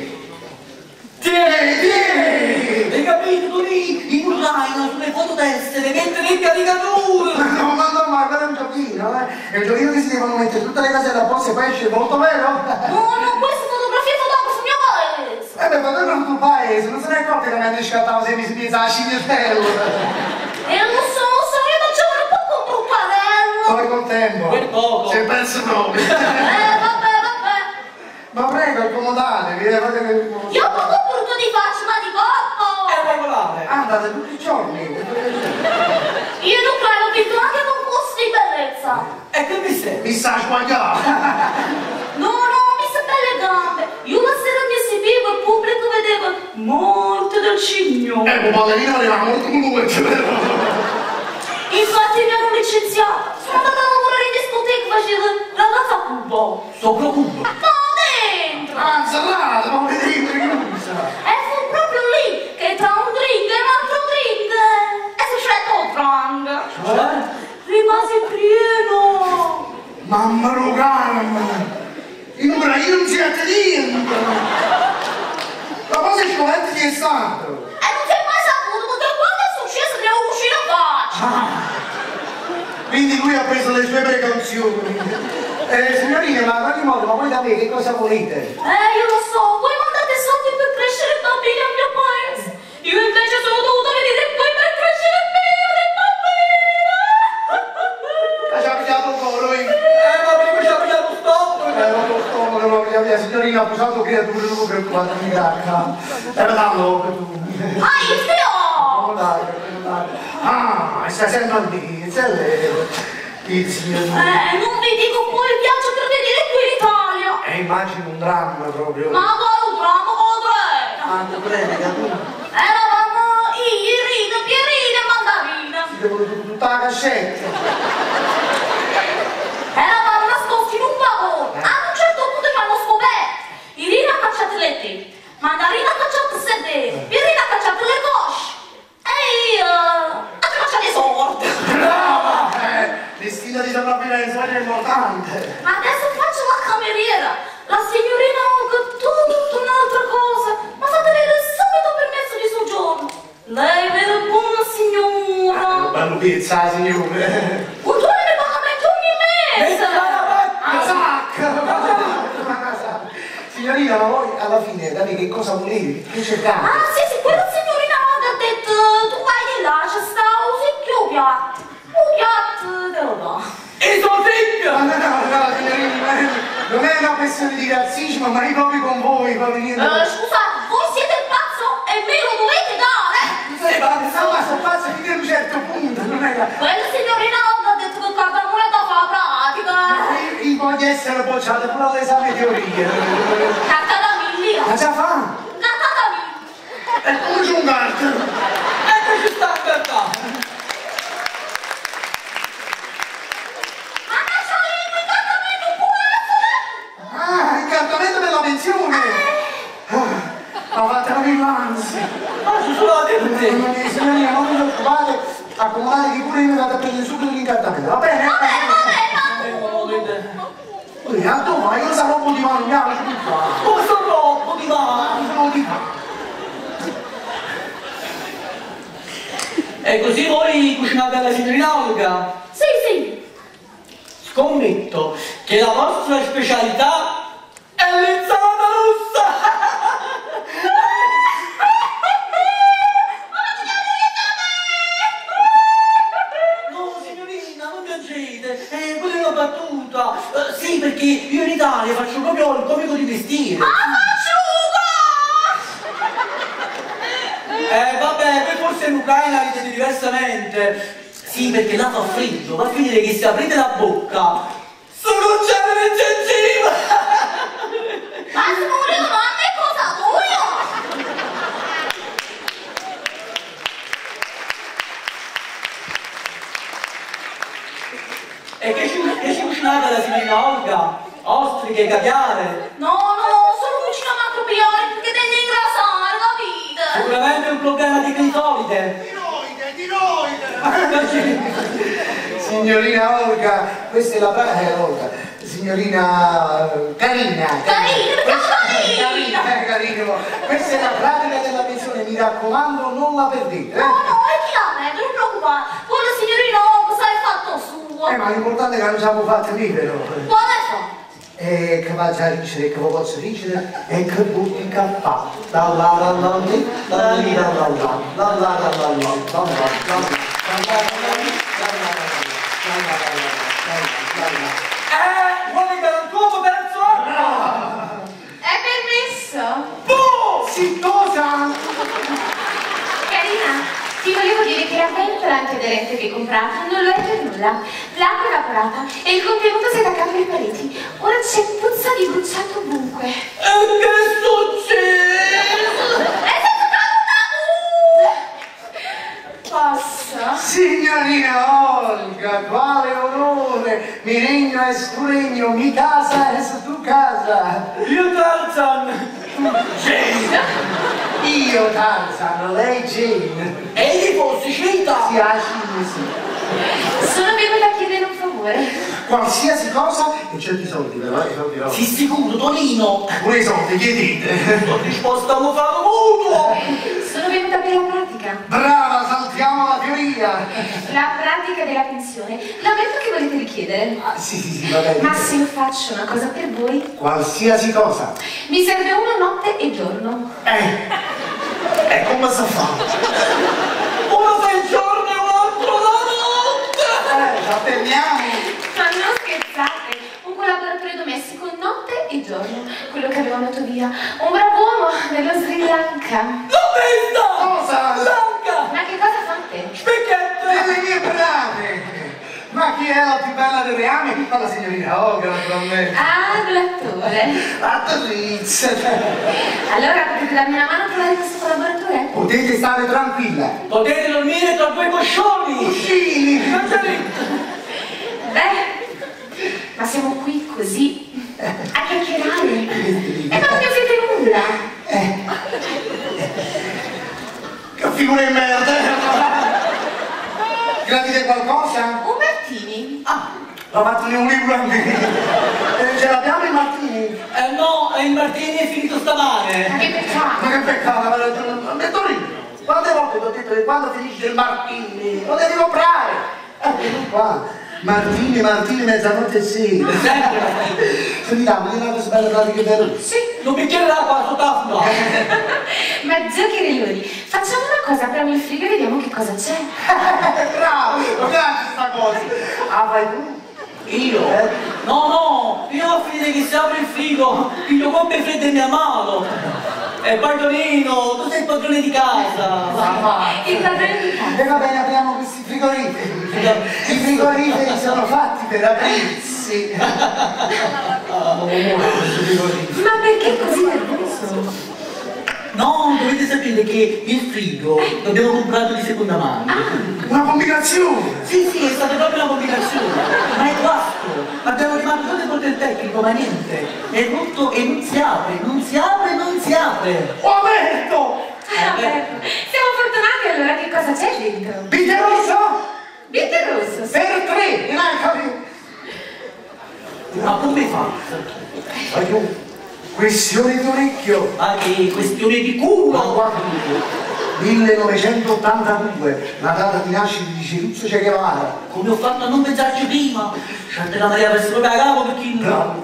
Speaker 4: Hai capito? Tu lì in Ucraina sulle foto tessere mentre le caricature!
Speaker 3: No, ma quello è un giochino, eh? È un giochino che si devono mettere tutte le case alla posta e poi esce molto vero?
Speaker 1: No, questa fotografia è fotografo mio paese!
Speaker 3: Beh, ma quello è un tuo paese, non se ne è accorto che mi hanno scattato 6 mesi di la cignetella.
Speaker 1: E non so, io non ce ne può comprare un parello!
Speaker 3: Poi col tempo.
Speaker 4: Quel poco.
Speaker 3: Se penso proprio.
Speaker 1: Vabbè.
Speaker 3: Ma prego, accomodatevi, fate che...
Speaker 1: Io ho poco brutto di faccia, ma di corpo!
Speaker 4: È regolare.
Speaker 3: Andate tutti i giorni.
Speaker 1: Io in Ucraina ho vinto anche concorsi di bellezza!
Speaker 4: E che mi sei?
Speaker 3: Mi sa sbagliare.
Speaker 1: No, mi sa belle gambe! Io la sera mi esibivo e il pubblico vedeva morte del cigno!
Speaker 3: Ecco, ballerina arriva molto veloce, vero?
Speaker 1: Infatti mi hanno licenziato! Sono andata a lavorare in discoteca, facevo ragazza a cubo!
Speaker 4: Sopra cubo.
Speaker 1: No, dentro!
Speaker 3: Anzi, là, ma vedete che usa.
Speaker 1: E fu proprio lì che tra un drink e un altro drink e si scelto il drang!
Speaker 4: Cioè?
Speaker 1: Rimasi pieno!
Speaker 3: Mamma Rogan! In Ucraina non siete niente! La cosa è scolente di è stato!
Speaker 1: E non si è mai saputo perché quando è successo devo uscire a faccia!
Speaker 3: Quindi lui ha preso le sue precauzioni. Signorine, ma in qualche modo, ma voi da me che cosa volete?
Speaker 1: Io lo so, voi mandate soldi per crescere i bambini al mio paese! Io invece sono dovuta venire qui per crescere mille bambine!
Speaker 3: Ci ha pigliato un po' lui.
Speaker 4: Ma prima ci ha pigliato stop.
Speaker 3: Lo stomaco, no, mia signorina, ha posato creature, non preoccupate, mi cacca. Tanto che tu.
Speaker 1: Il figlio!
Speaker 3: Ah, stai sempre al dito, il signor.
Speaker 1: Non vi dico poi il viaggio per venire qui in Italia!
Speaker 3: Immagino un dramma proprio.
Speaker 1: Ma quale un dramma con
Speaker 3: Tanto predica tu.
Speaker 1: eravamo Irina, Pierina e Mandarina!
Speaker 3: Ti devo tutta la cascetta.
Speaker 1: Eravamo nascosti in un vagone! A un certo punto ci hanno scoperto! Irina ha cacciato le tette, Mandarina ha cacciato il sedere, Pierina ha cacciato le cosce e io ho cacciato i sordi!
Speaker 3: Brava! Destino di sopravvivenza è importante.
Speaker 1: Adesso faccio la cameriera! La signorina Olga è tutta un'altra cosa! Ma fate vedere subito permesso di soggiorno! Lei vede buona signora!
Speaker 3: Bello pizza, signore.
Speaker 1: Controlli i pagamenti ogni mese!
Speaker 3: Signorina, ma voi alla fine, da me che cosa volevi? Che cercate?
Speaker 1: Ah sì, quella signorina Olga ha detto tu vai di là, c'è sta un secchio piatto! Un piatto te lo do!
Speaker 4: E sono secca!
Speaker 3: No, signorina, non è una questione di razzismo, ma io proprio con voi, proprio niente.
Speaker 1: Scusate, voi siete il pazzo e me lo dovete dare!
Speaker 3: Ma sono pazzo fino a un certo punto, non è la...
Speaker 1: Quella signorina Olga ha detto che cartamoneta fa pratica!
Speaker 3: Io voglio essere bocciato pure all'esame di teoria.
Speaker 1: Carta da miglia!
Speaker 3: Ma già fa?
Speaker 1: Carta da miglia!
Speaker 3: E come c'è un gatto?
Speaker 4: Eccoci sta in realtà!
Speaker 1: Ma che c'ho io il cartamento può essere?
Speaker 3: Ah, incantamento per la pensione! Ma fatela più l'ansia!
Speaker 4: Ma ci sono la gente!
Speaker 3: Signorina, non vi preoccupate, accomodatevi pure io mi vado a prendere subito l'incantamento, va bene? A tu vai, io sarò un po' di mano, mi lascio più qua.
Speaker 4: Come sono troppo di mano!
Speaker 3: Sono di qua.
Speaker 4: E così voi cucinate alla signorina Olga?
Speaker 1: Sì!
Speaker 4: Scommetto che la vostra specialità è l'insalata russa! No, signorina, non piangete! Vabbè, voi forse in Ucraina ridete diversamente. Sì, perché là fa freddo, va a finire che se aprite la bocca sono gemme e gengiva!
Speaker 1: Ma scusi, ma a me cosa voglio?
Speaker 4: E che ci cucinate la signorina Olga? Ostriche, caviale?
Speaker 1: No, solo cucina macrobiale perché degli ingrassare, capite?
Speaker 4: Sicuramente è un problema di clitoride.
Speaker 3: Signorina Olga, questa è la pratica, Olga. Signorina Carina. Carina. Questa è la pratica della pensione, mi raccomando, non la perdete.
Speaker 1: No, è chiaro, non preoccupare. Poi la signorina Olga sa il fatto suo.
Speaker 3: Ma l'importante è che non ci abbiamo fatto libero.
Speaker 1: Quale fa?
Speaker 3: Che va già a ricere, che posso ricere e che butti il cappato.
Speaker 4: Vuole galantuomo terzo anno?
Speaker 1: È permesso?
Speaker 4: Boh!
Speaker 3: Sittosa!
Speaker 1: Carina, ti volevo dire che la pentola antiaderente che hai comprato non lo è per nulla. L'acqua è evaporata e il contenuto si è attaccato alle pareti. Ora c'è puzza di bruciato ovunque.
Speaker 4: E che è successo?
Speaker 1: È stato Posso?
Speaker 3: Signorina Olga, quale onore! Mi regno es tu regno, mi casa es tu casa.
Speaker 4: Io Tarzan! Jane!
Speaker 3: Io Tarzan, lei Jane.
Speaker 4: Egli fosse scelta!
Speaker 3: Si sì.
Speaker 1: Sono venuta a chiedere un favore.
Speaker 3: Qualsiasi cosa e certi soldi, però, i soldi no.
Speaker 4: Sì, sicuro, Tonino!
Speaker 3: Pure i soldi, chiedete.
Speaker 4: Sto disposto a fare un mutuo!
Speaker 1: Sono venuta per la pratica.
Speaker 3: Brava, saltiamo la teoria.
Speaker 1: La pratica della pensione. L'ammetto che volete richiedere.
Speaker 3: Ah, sì, va bene.
Speaker 1: Ma se io faccio una cosa per voi,
Speaker 3: Qualsiasi cosa.
Speaker 1: mi serve uno notte e giorno.
Speaker 3: E come si fa?
Speaker 4: Uno fa il giorno e un altro la notte!
Speaker 3: Ci attendiamo.
Speaker 1: Ma non scherzate. Un collaboratore domestico notte e giorno. Quello che avevo andato via. Un bravo uomo dello Sri Lanka.
Speaker 4: Dove sta?
Speaker 3: Cosa?
Speaker 4: Lanka!
Speaker 1: Ma che cosa fate?
Speaker 4: Specchietto!
Speaker 3: Delle mie brave. Ma chi è la più bella delle reame? Ma la signorina Olga, naturalmente.
Speaker 1: Ah, l'attore.
Speaker 3: Attrice.
Speaker 1: Allora potete darmi una mano a trovare questo collaboratore?
Speaker 3: Potete stare tranquilla.
Speaker 4: Potete dormire tra due coscioni!
Speaker 3: Cuscini.
Speaker 1: Beh, ma siamo qui così a chiacchierare. E non mi offrite nulla.
Speaker 3: Che figura di merda. Gradite qualcosa?
Speaker 1: Un Martini.
Speaker 3: La Martini un libro anche. Ce l'abbiamo i Martini?
Speaker 4: No, il Martini è finito
Speaker 1: Ma
Speaker 4: stamane!
Speaker 1: che peccato.
Speaker 3: Ma che peccato, ma Torino, quante volte ti ho detto che quando finisce il Martini lo devi comprare? Ecco qua, Martini, mezzanotte e sera.
Speaker 4: Sempre Martini!
Speaker 3: Sentiamo, di una cosa bella pratica per
Speaker 1: Sì.
Speaker 4: Non bicchiere d'acqua sotto tavola!
Speaker 1: Ma giocherelloni, facciamo una cosa, apriamo il frigo e vediamo che cosa c'è.
Speaker 3: Bravo, guarda sta cosa. Ah, fai tu?
Speaker 4: Io? No, io a finire che si apre il frigo, piglio coppe fredde e mi ammalo. E poi Tonino, tu sei il padrone di casa.
Speaker 1: Il padrone di casa.
Speaker 3: E va bene, apriamo questi frigoriferi. I frigoriferi sono fatti per aprirsi.
Speaker 1: Ma perché così nervoso?
Speaker 4: No, dovete sapere che il frigo l'abbiamo comprato di seconda mano.
Speaker 3: Una combinazione.
Speaker 4: Sì, è stata proprio una combinazione. Ma è guasto. Abbiamo chiamato tutte volte il tecnico, ma niente. È rotto e non si apre.
Speaker 3: Ho aperto!
Speaker 1: Vabbè, siamo fortunati allora, che cosa c'è dentro?
Speaker 3: Vite rosso?
Speaker 1: Vite rosso, sì.
Speaker 3: Per 3, non hai capito?
Speaker 4: Ma come fa?
Speaker 3: Aiuto. Questione di orecchio.
Speaker 4: Ma che questione di
Speaker 3: Ma
Speaker 4: culo!
Speaker 3: guarda, 1982, la data di nascita di Ciruzzo Che Guevara.
Speaker 4: Come ho fatto a non pensarci prima? Scelte la Maria per proprio a capo perché
Speaker 3: Bravo.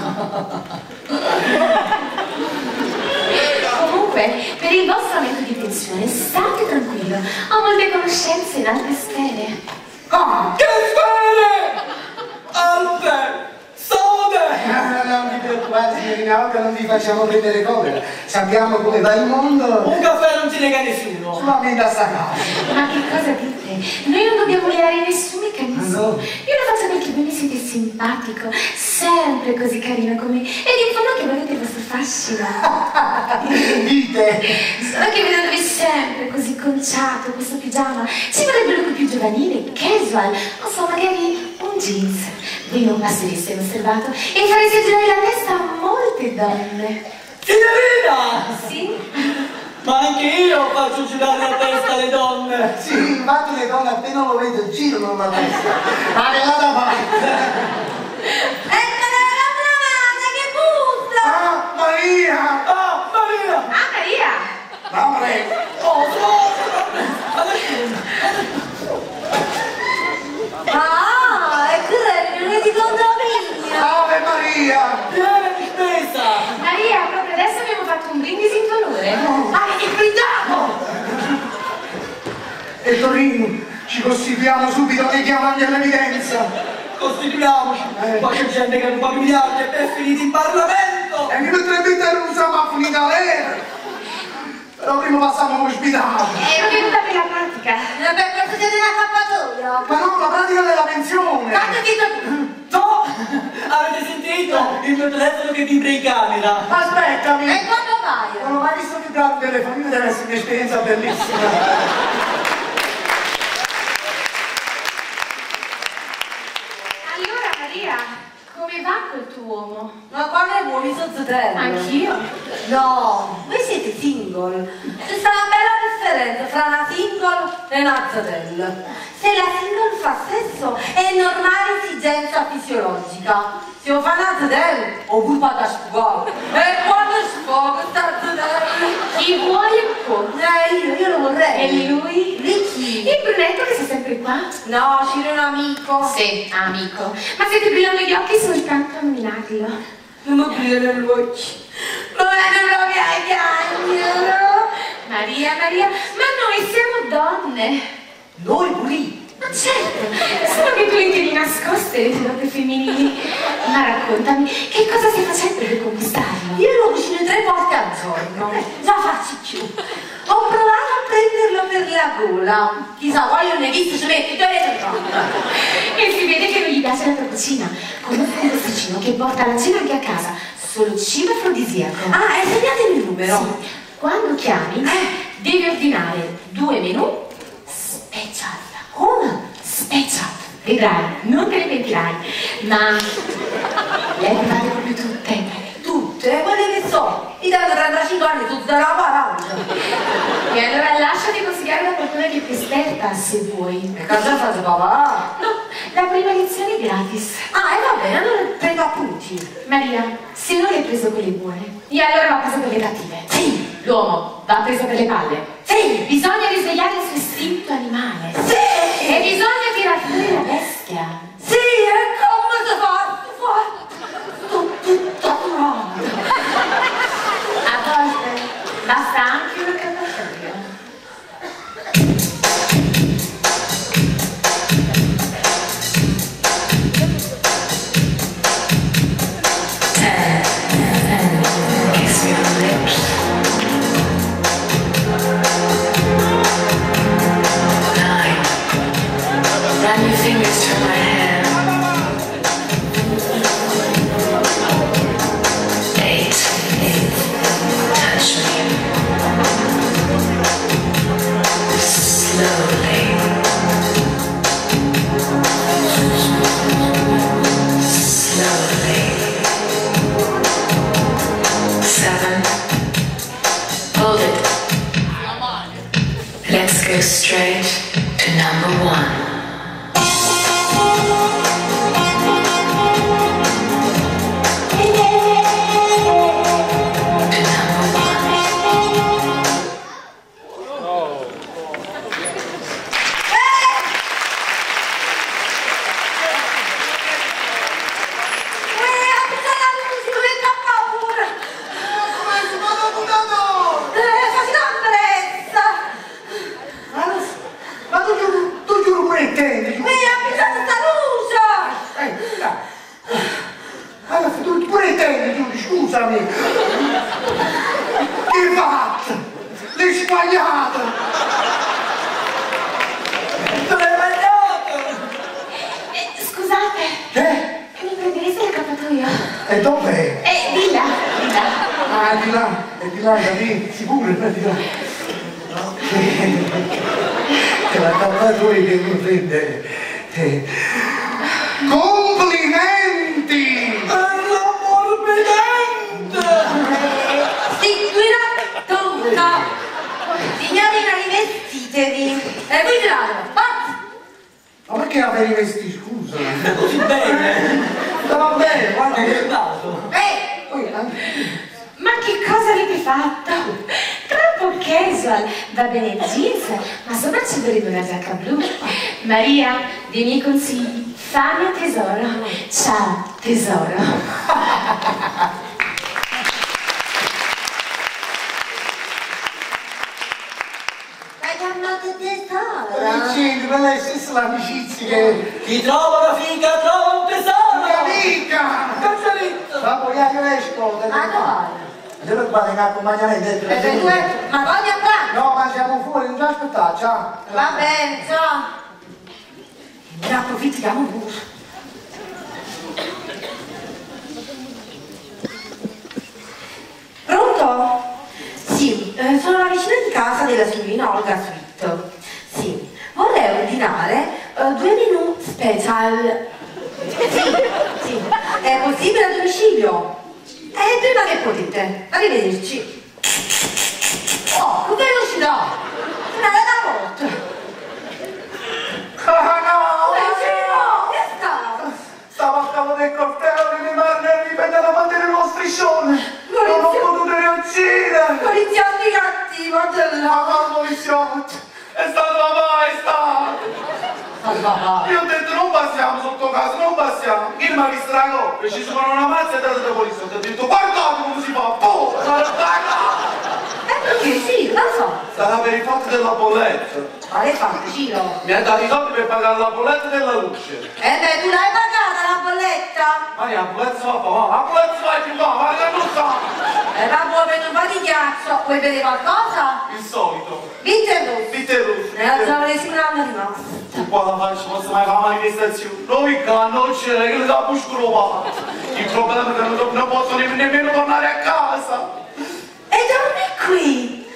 Speaker 1: Comunque, per il vostro aumento di pensione, state tranquillo. Ho molte conoscenze in altre sfere.
Speaker 3: Ah!
Speaker 4: Che sfere! Alte! Sode!
Speaker 3: Non vi preoccupate, signorina prima volta non vi facciamo prendere collera. Sappiamo come va il mondo.
Speaker 4: Un caffè non ci nega nessuno.
Speaker 3: Solamente a sta casa.
Speaker 1: Ma che cosa dite? Noi non dobbiamo violare nessun meccanismo.
Speaker 3: No.
Speaker 1: Io lo faccio perché voi mi siete simpatico, sempre così carino come me. Ed in fondo che voi avete il vostro fascino.
Speaker 3: Dite.
Speaker 1: Solo che vedendovi sempre così conciato, questo pigiama, ci vorrebbe un look più giovanile, casual, non so, magari un jeans. Voi non passereste inosservato e fareste girare la testa a molte donne.
Speaker 4: Signorina!
Speaker 1: Sì?
Speaker 4: Ma anche io faccio girare la testa alle donne.
Speaker 3: Sì, infatti le donne appena lo vedo girano la testa. Ma che la da parte?
Speaker 1: Eccola la bravata che bussa!
Speaker 3: Ah, Maria!
Speaker 4: Ah, Maria!
Speaker 1: Ah, Maria!
Speaker 3: La prego.
Speaker 4: Oh,
Speaker 1: Ah, è quello di condominio!
Speaker 3: Ave Maria!
Speaker 4: viene di spesa!
Speaker 1: Maria, proprio adesso abbiamo fatto un brindisi in tuo onore. Ah, e brindiamo!
Speaker 3: E Torino, ci costituiamo subito e chiamando all'evidenza.
Speaker 4: Costituiamoci! Qua c'è gente che non paga miliardi e è finita in Parlamento!
Speaker 3: E mi potrebbe interrompere ma finita l'era. Però prima passiamo all'ospedale.
Speaker 1: Ero venuta per la pratica. Per questo siete in accappatoio?
Speaker 3: Ma no, la pratica della pensione.
Speaker 1: Quanto ti
Speaker 4: No! Avete sentito? Il mio telefono che vibra in camera!
Speaker 3: Aspettami.
Speaker 1: E quando vai?
Speaker 3: Non ho mai visto vibrare un telefonino, deve essere un'esperienza bellissima.
Speaker 1: Allora, Maria, come va col tuo uomo?
Speaker 5: Ma quale uomo sottoterra?
Speaker 1: Anch'io?
Speaker 5: No, voi siete single. C'è sta una bella differenza tra una single e una zotella. Se la single fa sesso è normale esigenza fisiologica. Se lo fa una zotella, ho colpa da sfogare. E quando sfogo sta zotella?
Speaker 1: Chi vuole può.
Speaker 5: Io lo vorrei.
Speaker 1: E lui?
Speaker 5: Di chi?
Speaker 1: Il brunetto che sta sempre qua?
Speaker 5: No, c'era un amico.
Speaker 1: Sì, amico. Ma siete brillando gli occhi soltanto a nominarlo.
Speaker 5: Non mi brillano gli occhi. Ma non lo piagliano.
Speaker 1: Maria, ma noi siamo donne.
Speaker 5: Noi puliti.
Speaker 1: Ma certo, solo che tu li tieni nascoste le tue dote femminili. Ma raccontami, che cosa stai facendo per conquistarlo?
Speaker 5: Io lo cucino 3 volte al giorno, non faccio più. Ho provato a prenderlo per la gola. Chissà, poi io ne ho visto, ci metti 2
Speaker 1: E si vede che non gli piace la tua cucina. Conosco un posticino che porta la cena anche a casa, solo cibo afrodisiaco.
Speaker 5: Ah, e segnatemi il numero.
Speaker 1: Sì. Quando chiami, devi ordinare 2 menù special. Come? Special. Vedrai, non te ne pentirai. Ma le hai provate proprio tutte?
Speaker 5: Tutte, quelle che so. I tengo 35 anni, tutte da 40.
Speaker 1: E allora lasciati consigliare da qualcuno che è più esperta, se vuoi.
Speaker 5: E cosa fate, papà?
Speaker 1: No, la prima lezione è gratis.
Speaker 5: Ah, e va bene, allora prendo appunti.
Speaker 1: Maria, se non hai preso quelle buone, e allora va preso quelle cattive. Sì, l'uomo va preso per le palle.
Speaker 5: Sì,
Speaker 1: Bisogna risvegliare il suo istinto animale.
Speaker 5: sì,
Speaker 1: E bisogna tirar fuori la bestia.
Speaker 5: sì, e come si fa? Sto tutta pronta.
Speaker 1: A volte basta anche un accannatoio.
Speaker 6: Kiss me on the lips. 9. Run your fingers through my hair. 8. Touch me. Slowly. Slowly. 7. Hold it. Let's go straight to number 1. To number 1.
Speaker 3: Ma tu giuro mettendo.
Speaker 5: Mi ha pensato sta luce!
Speaker 3: guarda, lì, sicuro, di là. Che la calmatura che mi prende. Complimenti!
Speaker 4: L'amor vedente!
Speaker 5: Sicura tutta. Signorina, rivestitevi. E voi gelato, forza!
Speaker 3: Ma perché la per i vestiti, scusa?
Speaker 4: Così bene!
Speaker 3: Stava bene, guarda che...
Speaker 4: Guardato!
Speaker 5: Ma che cosa avete fatto? Troppo casual, va bene jeans, ma sopra ci vorrebbe una giacca blu. Maria, dei miei consigli, fammi tesoro. Ciao, tesoro. Hai chiamato tesoro?
Speaker 3: Sì, per lei stessa l'amicizia che...
Speaker 4: Chi trova una figa trova un tesoro!
Speaker 3: Mia amica!
Speaker 4: Cazzaretto!
Speaker 3: Ma poi io esco,
Speaker 5: Ma dove?
Speaker 3: devo fare un accompagnamento.
Speaker 5: E per due? Ma voglio a qua!
Speaker 3: No, ma siamo fuori, non ci aspettare, ciao.
Speaker 5: Va bene, ciao. Ne approfittiamo pure. Pronto? Sì, sono la vicina di casa della signorina Olga Sweet. Sì, vorrei ordinare 2 menù special. Sì, è possibile a domicilio? Prima che potete. Arrivederci. Oh, che velocità! Una bella volta!
Speaker 3: Ah no!
Speaker 5: Che sta?
Speaker 3: Stavo a capo del corteo che mi mangiano dipende da mantenere lo striscione! Non ho potuto reagire!
Speaker 5: Poliziotti cattivi, guardala!
Speaker 3: Ma no, poliziotti! È stato la maestra! Io ho detto non passiamo sotto casa, non passiamo! Io mi ha visto la coppia, ci sono una mazza e dato da poliziotti, ho detto guardate come si fa! Boh!
Speaker 5: Perché sì, la so!
Speaker 3: Sarà per i fatti della bolletta!
Speaker 5: Ma le fate, Ciro?
Speaker 3: Mi ha dato i soldi per pagare la bolletta della luce!
Speaker 5: Beh, tu l'hai pagata la bolletta?
Speaker 3: Maria, la bolletta si fa papà, la bolletta si fa più qua, ma che non sta!
Speaker 5: Ma vuoi per un po' di ghiaccio? Vuoi bere qualcosa?
Speaker 3: Il solito!
Speaker 5: Vite rosso!
Speaker 3: Vite rosse!
Speaker 5: Nella giovanissima l'anno rimasto!
Speaker 3: Tu qua la faccio, posso mai fare manifestazione? Non mi canno, non c'è, che le da muscolo va! Il problema è che non posso nemmeno tornare a casa!
Speaker 5: E dormi qui!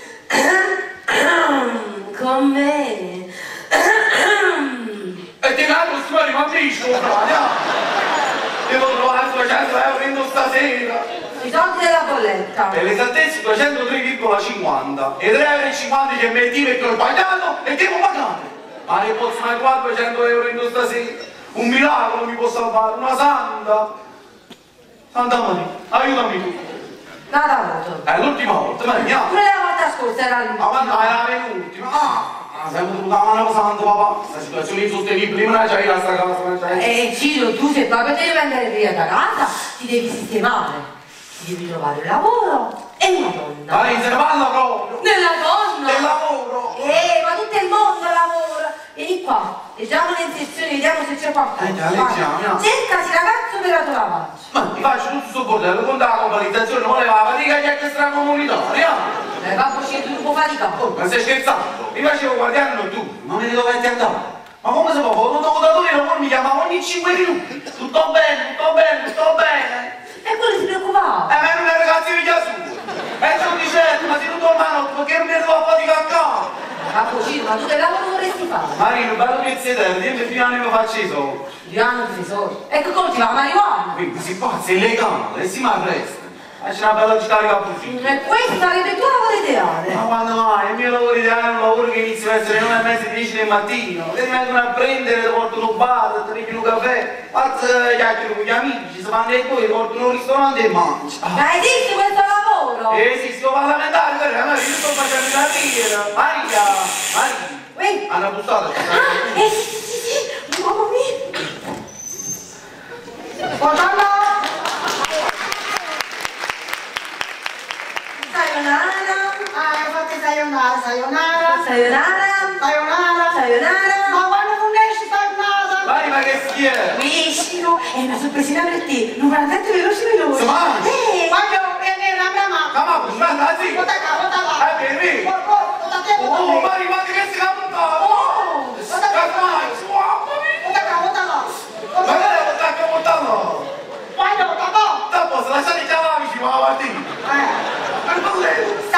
Speaker 5: Con me!
Speaker 3: E ti cado fuori, ma dici, devo trovare 200 euro in stasera!
Speaker 5: I soldi della bolletta!
Speaker 3: Per l'esattezza 203,50 e 3,50 che metti perché ho sbagliato e devo pagare! Ma ne posso mai 400 euro in stasera? Un miracolo mi può salvare, una santa! Santa Maria, aiutami tu!
Speaker 5: Nada voto!
Speaker 3: È l'ultima volta, ma andiamo!
Speaker 5: Pure la volta scorsa era l'ultima!
Speaker 3: Ma quando era l'ultima? Siamo dovuti dare una cosa santo papà! Questa situazione insostenibile, non c'hai la sta casa, non c'hai!
Speaker 5: Ciro, tu se proprio devi andare via da casa, ti devi sistemare! Ti devi trovare un lavoro e una donna!
Speaker 3: Ma se ne parla proprio!
Speaker 5: Nella donna!
Speaker 3: Del lavoro!
Speaker 5: Ma tutto il mondo lavora! Vieni qua, leggiamo le inserzioni, vediamo se c'è qualcuno.
Speaker 3: Già, leggiamo, no.
Speaker 5: Cercasi ragazzo per la tua lavaggio.
Speaker 3: Ma ti faccio tutto sto bordello, con la globalizzazione voleva la fatica che extracomunitaria!
Speaker 5: Papà c'è tu può faticare.
Speaker 3: Oh, ma stai scherzando? Mi facevo guardare tu, ma me ne dovete andare? Ma come si può? Ho dovuto datore lavoro mi chiamava ogni 5 minuti! Tutto bene, tutto bene, tutto bene!
Speaker 5: E quello si preoccupava.
Speaker 3: Ma non è ragazzi figlia sua! E tu dicevo, ma se non torna a notte, perché non mi arrivo a faticare a casa?
Speaker 5: Papà Ciro, ma tu che lavoro vorresti fare?
Speaker 3: Marino, bello pezzetto, dimmi più anni mi faccio i soldi.
Speaker 5: 2 anni di tesoro. Ecco come ti va marijuana.
Speaker 3: Quindi si pazza, è illegale, e si mi arresta. Faccio una bella scarica a fucile.
Speaker 5: E questo sarebbe il tuo lavoro ideale.
Speaker 3: Ma quando mai? Il mio lavoro ideale è un lavoro che inizia verso le 9:30 del mattino. Che ti vengono a prendere, ti portano un bar, ti riempiono un caffè, fatti chiacchiere con gli amici, si fanno e poi ti portano un ristorante e mangi.
Speaker 5: Ma esiste questo lavoro?
Speaker 3: Sì, sto parlamentare, ma io sto facendo una birra. Maria,
Speaker 5: Maria.
Speaker 3: hanno bussato.
Speaker 5: Sì, mamma mia.
Speaker 3: Buongiorno.
Speaker 5: Sayonara.
Speaker 3: Sayonara.
Speaker 5: Ma quando non esci stagnata?
Speaker 3: Mari, ma che schifo!
Speaker 5: Mi escino, è una sorpresina per te. Non va tanto veloce.
Speaker 3: Samani.
Speaker 5: Voglio prendere la mia mamma.
Speaker 3: Ma guarda, sì!
Speaker 5: Guarda là.
Speaker 3: Per me!
Speaker 5: Guarda te,
Speaker 3: Oh, Mari, ma che si è buttato?
Speaker 5: Oh, guarda là.
Speaker 3: Ma che devo buttato?
Speaker 5: Guarda,
Speaker 3: Dopo, se lasciate chiamare vicino alla mattina! Per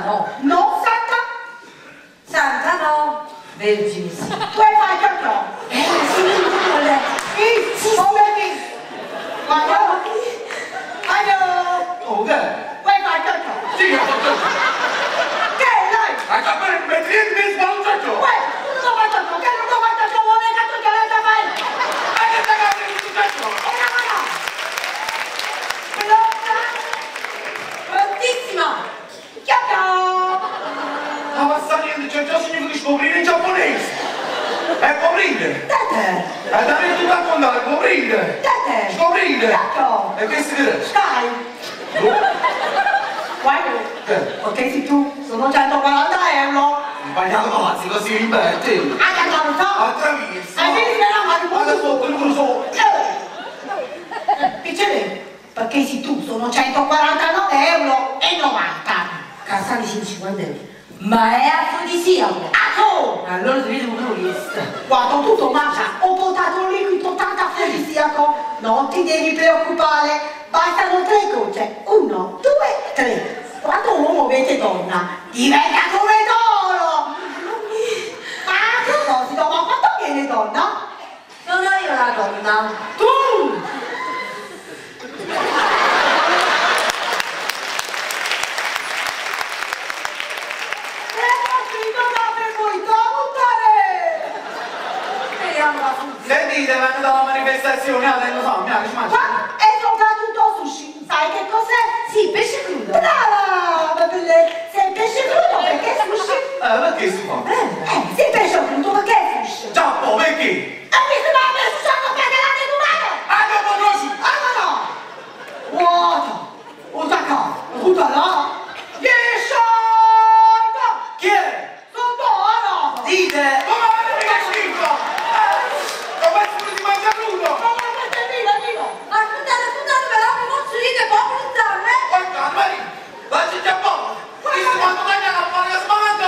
Speaker 1: no.
Speaker 5: No, Santa?
Speaker 1: Santa no. Vergine sì.
Speaker 5: Tu hai fatto ciò?
Speaker 1: Sì, vuole.
Speaker 5: Sì, come chi? Guarda. Allora.
Speaker 2: Oh, che?
Speaker 5: Tu hai fatto ciò?
Speaker 2: Sì, che ho fatto ciò.
Speaker 5: Che lei?
Speaker 2: Hai capito? Mi sbalzo ciò.
Speaker 5: Uè, tu non ho fatto ciò, che non ho fatto ciò, non hai fatto ciò, non hai fatto ciò.
Speaker 2: Hai che te cazzo di tutto ciò?
Speaker 1: Prontissima.
Speaker 2: Ma basta niente, cioè già significa scoprire in giapponese. È coprire.
Speaker 5: Tete.
Speaker 2: È da me tutto a contare, coprire.
Speaker 5: Tete.
Speaker 2: Scoprire.
Speaker 5: Certo.
Speaker 2: E questo che è?
Speaker 5: Sky. Guarda, perché se tu sono 140 euro.
Speaker 2: Sbagliato palazzi così liberti.
Speaker 5: Hai andato so?
Speaker 2: Attraverso.
Speaker 5: Hai visto che la mano
Speaker 2: Guarda sotto, non lo so.
Speaker 5: Piacere, perché se tu sono 149 euro e 90.
Speaker 1: Cassani 150 euro. Ma è afrodisiaco.
Speaker 5: Ecco!
Speaker 1: Allora ti vedo come questo.
Speaker 5: Guarda, tutto mangia, ho portato un liquido tanto afrodisiaco. Non ti devi preoccupare, bastano 3 gocce. 1, 2, 3. Quando un uomo vede donna, diventa come d'oro! Ma a proposito, ma quando viene donna?
Speaker 1: Sono io la donna.
Speaker 5: Tu!
Speaker 1: Speriamo la funzione.
Speaker 2: Sentite, vengo dalla manifestazione, non so, mi piace, mangia.
Speaker 5: E soprattutto sushi, sai che cos'è?
Speaker 1: Sì, pesce crudo.
Speaker 5: Brava, belle! Se è pesce crudo, perché sushi?
Speaker 2: Perché si fa?
Speaker 5: Se è pesce crudo, perché sushi?
Speaker 2: Giappo, perché?
Speaker 5: E mi sembra che sushi perché la devo male!
Speaker 2: Ah, dopo conosci?
Speaker 5: Ah, no! Guarda! Utaka! Utaka! Yeshaka!
Speaker 2: Chi è?
Speaker 5: Sono d'oro!
Speaker 2: Dite! Come avete mica scritto? Ho penso che si mangia crudo!
Speaker 1: Ma scusate, però mi posso dire che può puttane?
Speaker 2: Guarda, Mari, vai già poco! Questo quando mangia la palla sbagando!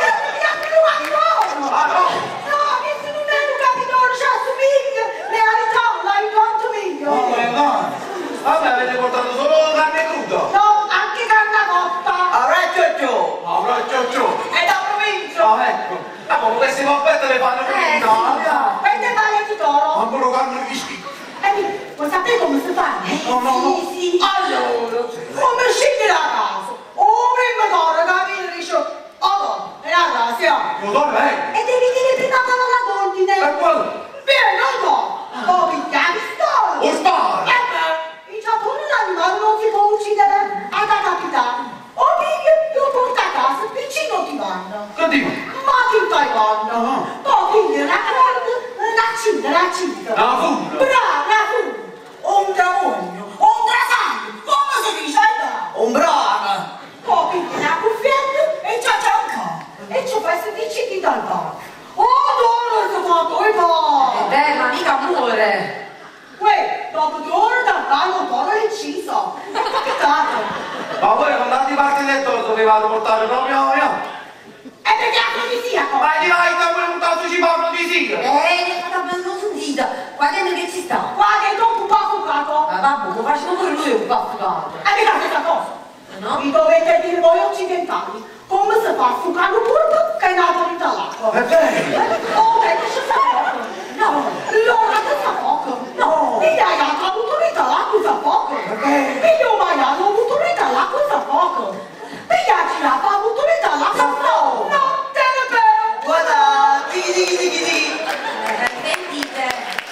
Speaker 2: Ah, no!
Speaker 5: No, che se non è un capitolo, ci assomiglia! Realtà, l'hai tanto meglio!
Speaker 2: Oh my god! Vabbè, avete portato solo carne cruda!
Speaker 5: No, anche carne cotta!
Speaker 2: Avrà cioccio! Avrà cioccio!
Speaker 5: È da provincia!
Speaker 2: Ah, ecco! Ah, ma queste poppette le fanno in Italia!
Speaker 5: Queste palle di toro!
Speaker 2: Ancora carne di schifo!
Speaker 5: Vuoi sapere come si fa?
Speaker 2: No, no, no!
Speaker 1: Sì, sì.
Speaker 5: Allora, come scegli la casa? O prima d'ora capire dice, oh, è la casa!
Speaker 2: Lo so, lei!
Speaker 5: E devi dire prima parola d'ordine!
Speaker 2: Per quello!
Speaker 5: Vieni, non so! Poi picchia la pistola!
Speaker 2: O spara!
Speaker 5: In Giappone l'animale non si può uccidere ad capitare! O pigli, lo porta a casa, vicino ti vanno!
Speaker 2: Continua!
Speaker 5: Ma in Taiwan! Poi pigli la carne, la cinta!
Speaker 2: La funda!
Speaker 5: Brava, la funda! Un tramogno, un trasanno, come si dice?
Speaker 2: Un brano!
Speaker 5: Poi pigli la cuffietta e c'è un capo! E ci fai 16 dal bar! Oh, dove si fa poi poi?
Speaker 1: Beh, ma mica muore.
Speaker 5: Uè, dopo 2 ore dal bar non torna inciso! È capitato!
Speaker 2: Ma voi quando andate parte del torto dovevate portare proprio io!
Speaker 5: E perché è afrodisiaco?
Speaker 2: Ma di vai da quel mutato ci parlo di sì!
Speaker 1: Ne sta ben sentita. Qua dentro che ci sta?
Speaker 5: Guarda, è troppo affucato!
Speaker 1: Ma vabbè, lo facciamo pure noi un po' affucato.
Speaker 5: E mica questa cosa!
Speaker 1: No?
Speaker 5: Mi dovete dire voi occidentali come si fa a fucare un polpo che è nato in talacco?
Speaker 2: È vero!
Speaker 5: Oh, che ci fa poco! No, l'ora che fa poco! No, mi dai ha avuto in talacco fa poco! Io mai hanno avuto in talacco fa poco! Mi dai giraffa ha avuto in talacco fa poco! No, te ne prego!
Speaker 2: Guarda! Tiki!
Speaker 1: Sentite.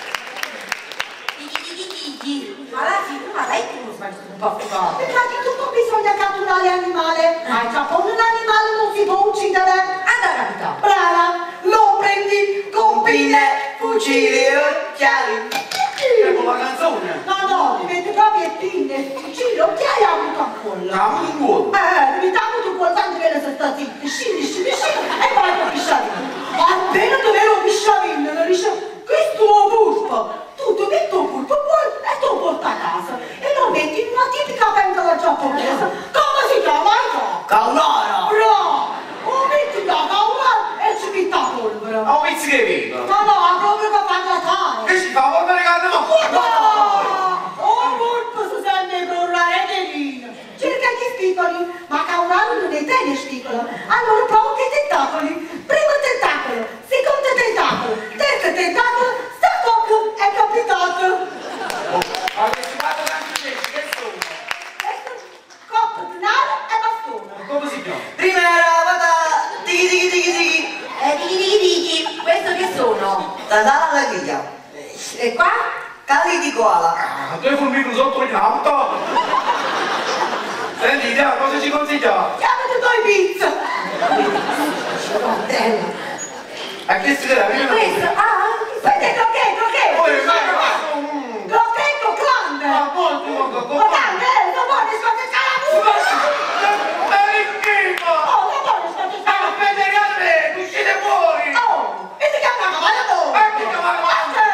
Speaker 1: Tiki. Ma la figura lei che non sbaglia un po' affucato.
Speaker 5: Prima di tutto bisogna catturare l'animale, ma in Giappone un animale non si può uccidere.
Speaker 1: Anda, capitano.
Speaker 5: Brava, lo prendi con pinne, fucili e occhiali.
Speaker 2: Ecco la canzone!
Speaker 5: No, diventi proprio pinne, fucili, occhiali a avuto ancora.
Speaker 2: Siamo in cuore!
Speaker 5: Diventa avuto quel tanto che le sta zitti, scindi, e vai con pisciavino. Appena dovevo pisciavino, le dice, questo è un pulpo. Tu ti metti un pulpo e tu porti a casa e lo metti in una tipica pentola giapponese. Come si chiama?
Speaker 2: Caunara!
Speaker 5: Bravo! Lo metti da caunara e ci metti a polvere.
Speaker 2: Ho un pizzico di vino!
Speaker 5: No, proprio per far latare.
Speaker 2: Che si fa? Vuol bene carne ma?
Speaker 5: Un pulpo si sente con la rete. Cerca gli spicoli, ma caunara non è te ne spicoli.
Speaker 7: Tatana Caglia.
Speaker 5: E qua?
Speaker 7: Cali di koala.
Speaker 2: Ah, tu hai fulmino sotto in auto. Senti, già, cosa ci consiglia?
Speaker 7: Chiamate due pizza.
Speaker 2: A che si deve
Speaker 5: E questo?
Speaker 7: Aspetta, crochetto. Crochetto grande.
Speaker 2: Ma poi tu non
Speaker 7: Ma grande, non vuoi scottare la musica.
Speaker 2: ma che schifo!
Speaker 7: Oh, non vuoi scottare la musica.
Speaker 2: Vedere a me, uscite fuori!
Speaker 7: Oh, e ti chiama cavallo.
Speaker 2: Ma che cavallo?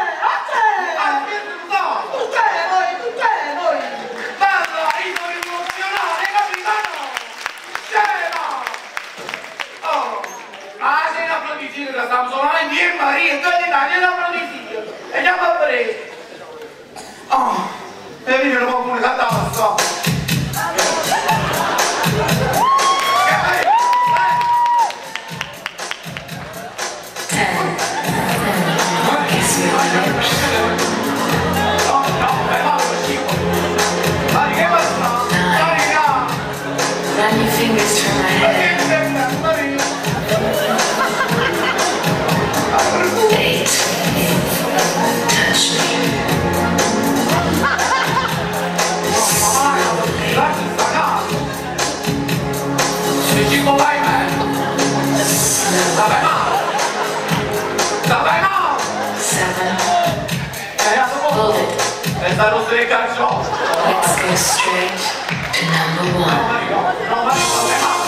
Speaker 7: Tutte voi.
Speaker 2: Bella, io rivoluzionare, capitano! Scema! Oh! Ah, sei una prodigina da Samsonale, Dio Maria, tu in Italia è una prodigina! E andiamo a vedere! Oh! E viene un po' pure la tassa!
Speaker 6: Run your fingers through my hair. 8. Touch me. 7. Hold it. Let's go straight to number 1.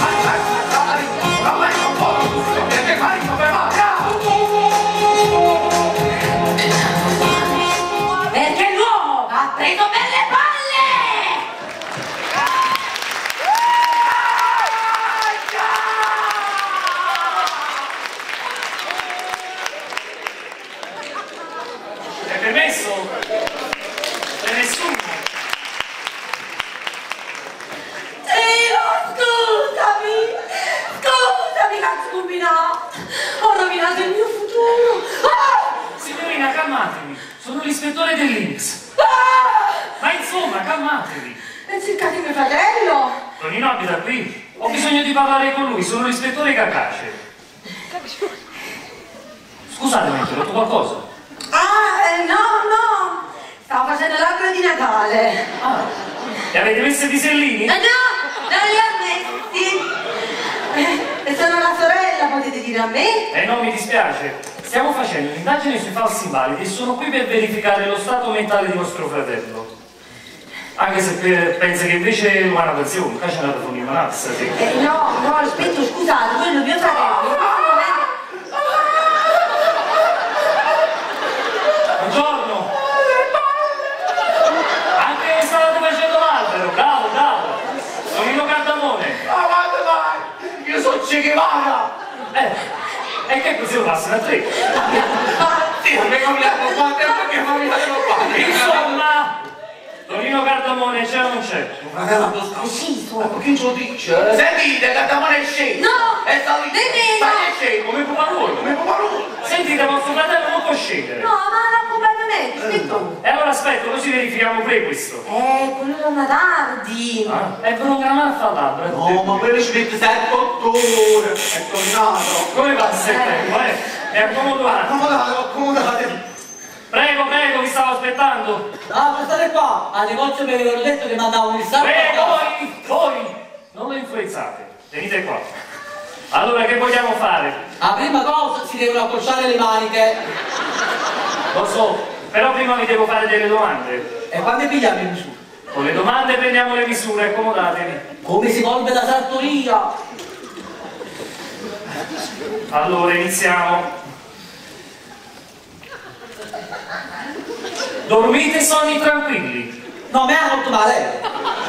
Speaker 5: Perché l'uomo va preso per le palle!
Speaker 8: È permesso? Per nessuno?
Speaker 5: Scusami, Cazzumina! Ho rovinato il mio futuro!
Speaker 8: Signorina, calmatevi. Sono l'ispettore dell'Inps. Ma insomma, calmatevi.
Speaker 5: E cercate mio fratello!
Speaker 8: Tonino abita qui. Ho bisogno di parlare con lui. Sono l'ispettore Cacace. Scusate, mi ha interrotto qualcosa?
Speaker 5: No! Stavo facendo l'albero di Natale!
Speaker 8: Ah, e avete messo i pisellini?
Speaker 5: No! Non li ho messi! E sono la sorella, potete dire a me?
Speaker 8: No, mi dispiace. Stiamo facendo un'indagine sui falsi invalidi e sono qui per verificare lo stato mentale di vostro fratello. Anche se pensa che invece è una pensione, qua c'è andata a fornire una mazza, sì.
Speaker 5: No, aspetta, scusate, quello mio fratello.
Speaker 8: Buongiorno! Anche stavate facendo l'albero, bravo! Tonino Cardamone!
Speaker 2: Ma guarda mai! Io sono Che Guevara!
Speaker 8: E che così lo passano a 3?
Speaker 2: Sì, a me non mi hanno fatto perché non mi facevano fare!
Speaker 8: Insomma! Tonino Cardamone c'è o non c'è?
Speaker 2: Fratello, lo sta
Speaker 5: Preciso!
Speaker 2: Ma che ce lo dice? Sentite, Cardamone è scemo!
Speaker 5: No!
Speaker 2: È stato
Speaker 5: nemmeno!
Speaker 2: Stai è scemo, come Puparone, come Puparone!
Speaker 8: Sentite, vostro fratello non può scendere.
Speaker 5: No, ma non completamente, aspetta.
Speaker 8: E allora aspetta, così verifichiamo pure questo.
Speaker 5: Quello è una tardi.
Speaker 8: È programmato a fare l'albero.
Speaker 2: No, ma quello ci mette 7-8 ore! È tornato!
Speaker 8: Come passa il tempo, È accomodato.
Speaker 2: Accomodate!
Speaker 8: Prego, vi stavo aspettando.
Speaker 7: State qua. Al negozio mi avevano detto che mandavano il sangue.
Speaker 8: Prego, voi non lo influenzate. Venite qua. Allora, che vogliamo fare?
Speaker 7: La prima cosa si devono accorciare le maniche.
Speaker 8: Lo so, però prima vi devo fare delle domande.
Speaker 7: E quando pigliamo le misure?
Speaker 8: Con le domande prendiamo le misure, accomodatevi.
Speaker 7: Come si volve la sartoria?
Speaker 8: Allora, iniziamo. Dormite sonni tranquilli.
Speaker 7: No, mi ha fatto male.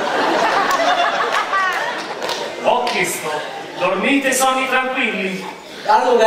Speaker 8: Ho chiesto, dormite sonni tranquilli?
Speaker 7: Allora,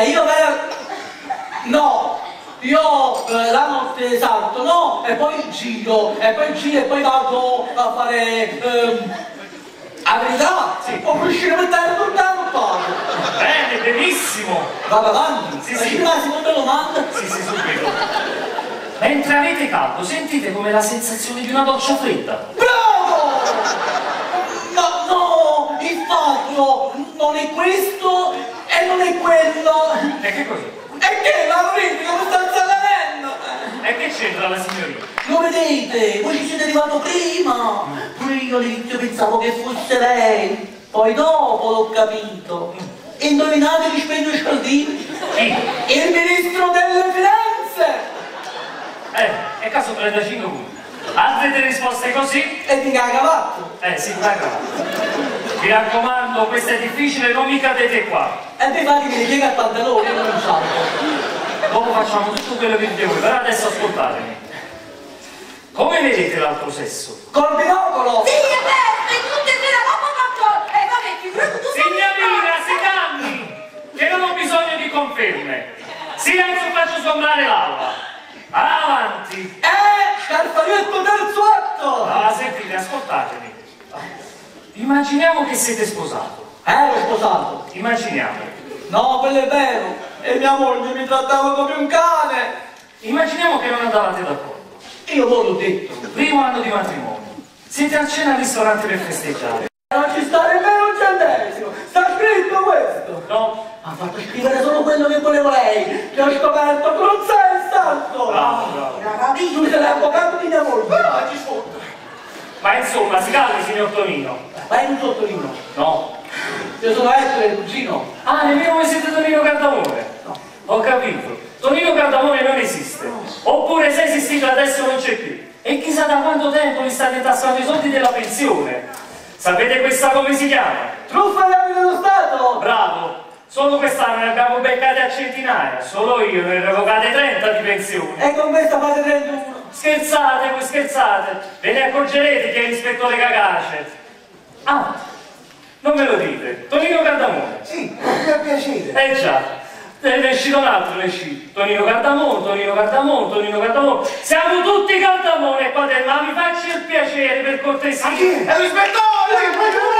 Speaker 7: no, io la notte salto, no, e poi giro, e poi vado a fare la verità, sì. O riuscire a mettere lontano
Speaker 8: Bene, benissimo.
Speaker 7: vado avanti,
Speaker 8: Sì.
Speaker 7: la seconda domanda.
Speaker 8: Sì, subito. Mentre avete caldo, sentite come la sensazione di una doccia fredda.
Speaker 7: Bravo! Ma no, il fatto non è questo e non è quello.
Speaker 8: E che cos'è?
Speaker 7: E che la verifica come sta vedete? Voi ci siete arrivato prima. Pure io all'inizio pensavo che fosse lei. Poi dopo l'ho capito. E indovinate chi spende i scaldini? Il ministro delle finanze!
Speaker 8: È caso 35 punti. Altre risposte così?
Speaker 7: E ti caga cavatto.
Speaker 8: Sì, caga. Mi raccomando, questa è difficile, non mi cadete qua.
Speaker 7: E vi fate che mi piega il pantalone, non un salto.
Speaker 8: Dopo facciamo tutto quello che dite voi, però adesso ascoltatemi. Come vedete l'altro sesso?
Speaker 7: Col binocolo!
Speaker 5: Sì, è vero, e tutte e due la papà e vabbè, figurati tu.
Speaker 8: Signorina, si calmi! Che non ho bisogno di conferme. Silenzio, faccio sgombrare l'aula. Avanti!
Speaker 7: Scarfaglietto terzo atto!
Speaker 8: Sentite, ascoltatemi. Immaginiamo che siete sposato.
Speaker 7: Ero sposato.
Speaker 8: Immaginiamo.
Speaker 7: No, quello è vero. E mia moglie mi trattava come un cane.
Speaker 8: Immaginiamo che non andavate d'accordo.
Speaker 7: Io voi l'ho detto.
Speaker 8: Primo anno di matrimonio. Siete a cena al ristorante per festeggiare.
Speaker 7: Non ci sta nemmeno un centesimo. Sta scritto questo.
Speaker 8: No?
Speaker 7: Ha fatto scrivere solo quello che volevo lei. Che ho scoperto che non sei il santo.
Speaker 8: Bravo.
Speaker 7: Tu sei l'avvocato di mia moglie. Ci sfondo.
Speaker 8: Ma insomma, si calmi, signor Tonino.
Speaker 7: Vai un sottolineo.
Speaker 8: No.
Speaker 7: Io sono Ettore, il cugino.
Speaker 8: Nemmeno voi siete Tonino Cardamone?
Speaker 7: No.
Speaker 8: Ho capito. Tonino Cardamone non esiste. Oppure se è esistito adesso non c'è più. E chissà da quanto tempo vi state intassando i soldi della pensione. Sapete questa come si chiama?
Speaker 7: Truffa agli anni dello Stato!
Speaker 8: Bravo. Solo quest'anno ne abbiamo beccate a centinaia. Solo io ne ho revocate 30 di pensione.
Speaker 7: E con questa fate 31.
Speaker 8: Scherzate, voi scherzate. Ve ne accorgerete che è l'ispettore Cagace. Non me lo dite. Tonino Cardamone.
Speaker 3: Sì, mi fa piacere.
Speaker 8: Già. Ne è uscito un altro, ne è uscito. Tonino Cardamone, Tonino Cardamone, Tonino Cardamone. Siamo tutti Cardamone qua dentro, ma mi faccia il piacere per cortesia.
Speaker 3: È l'ispettore!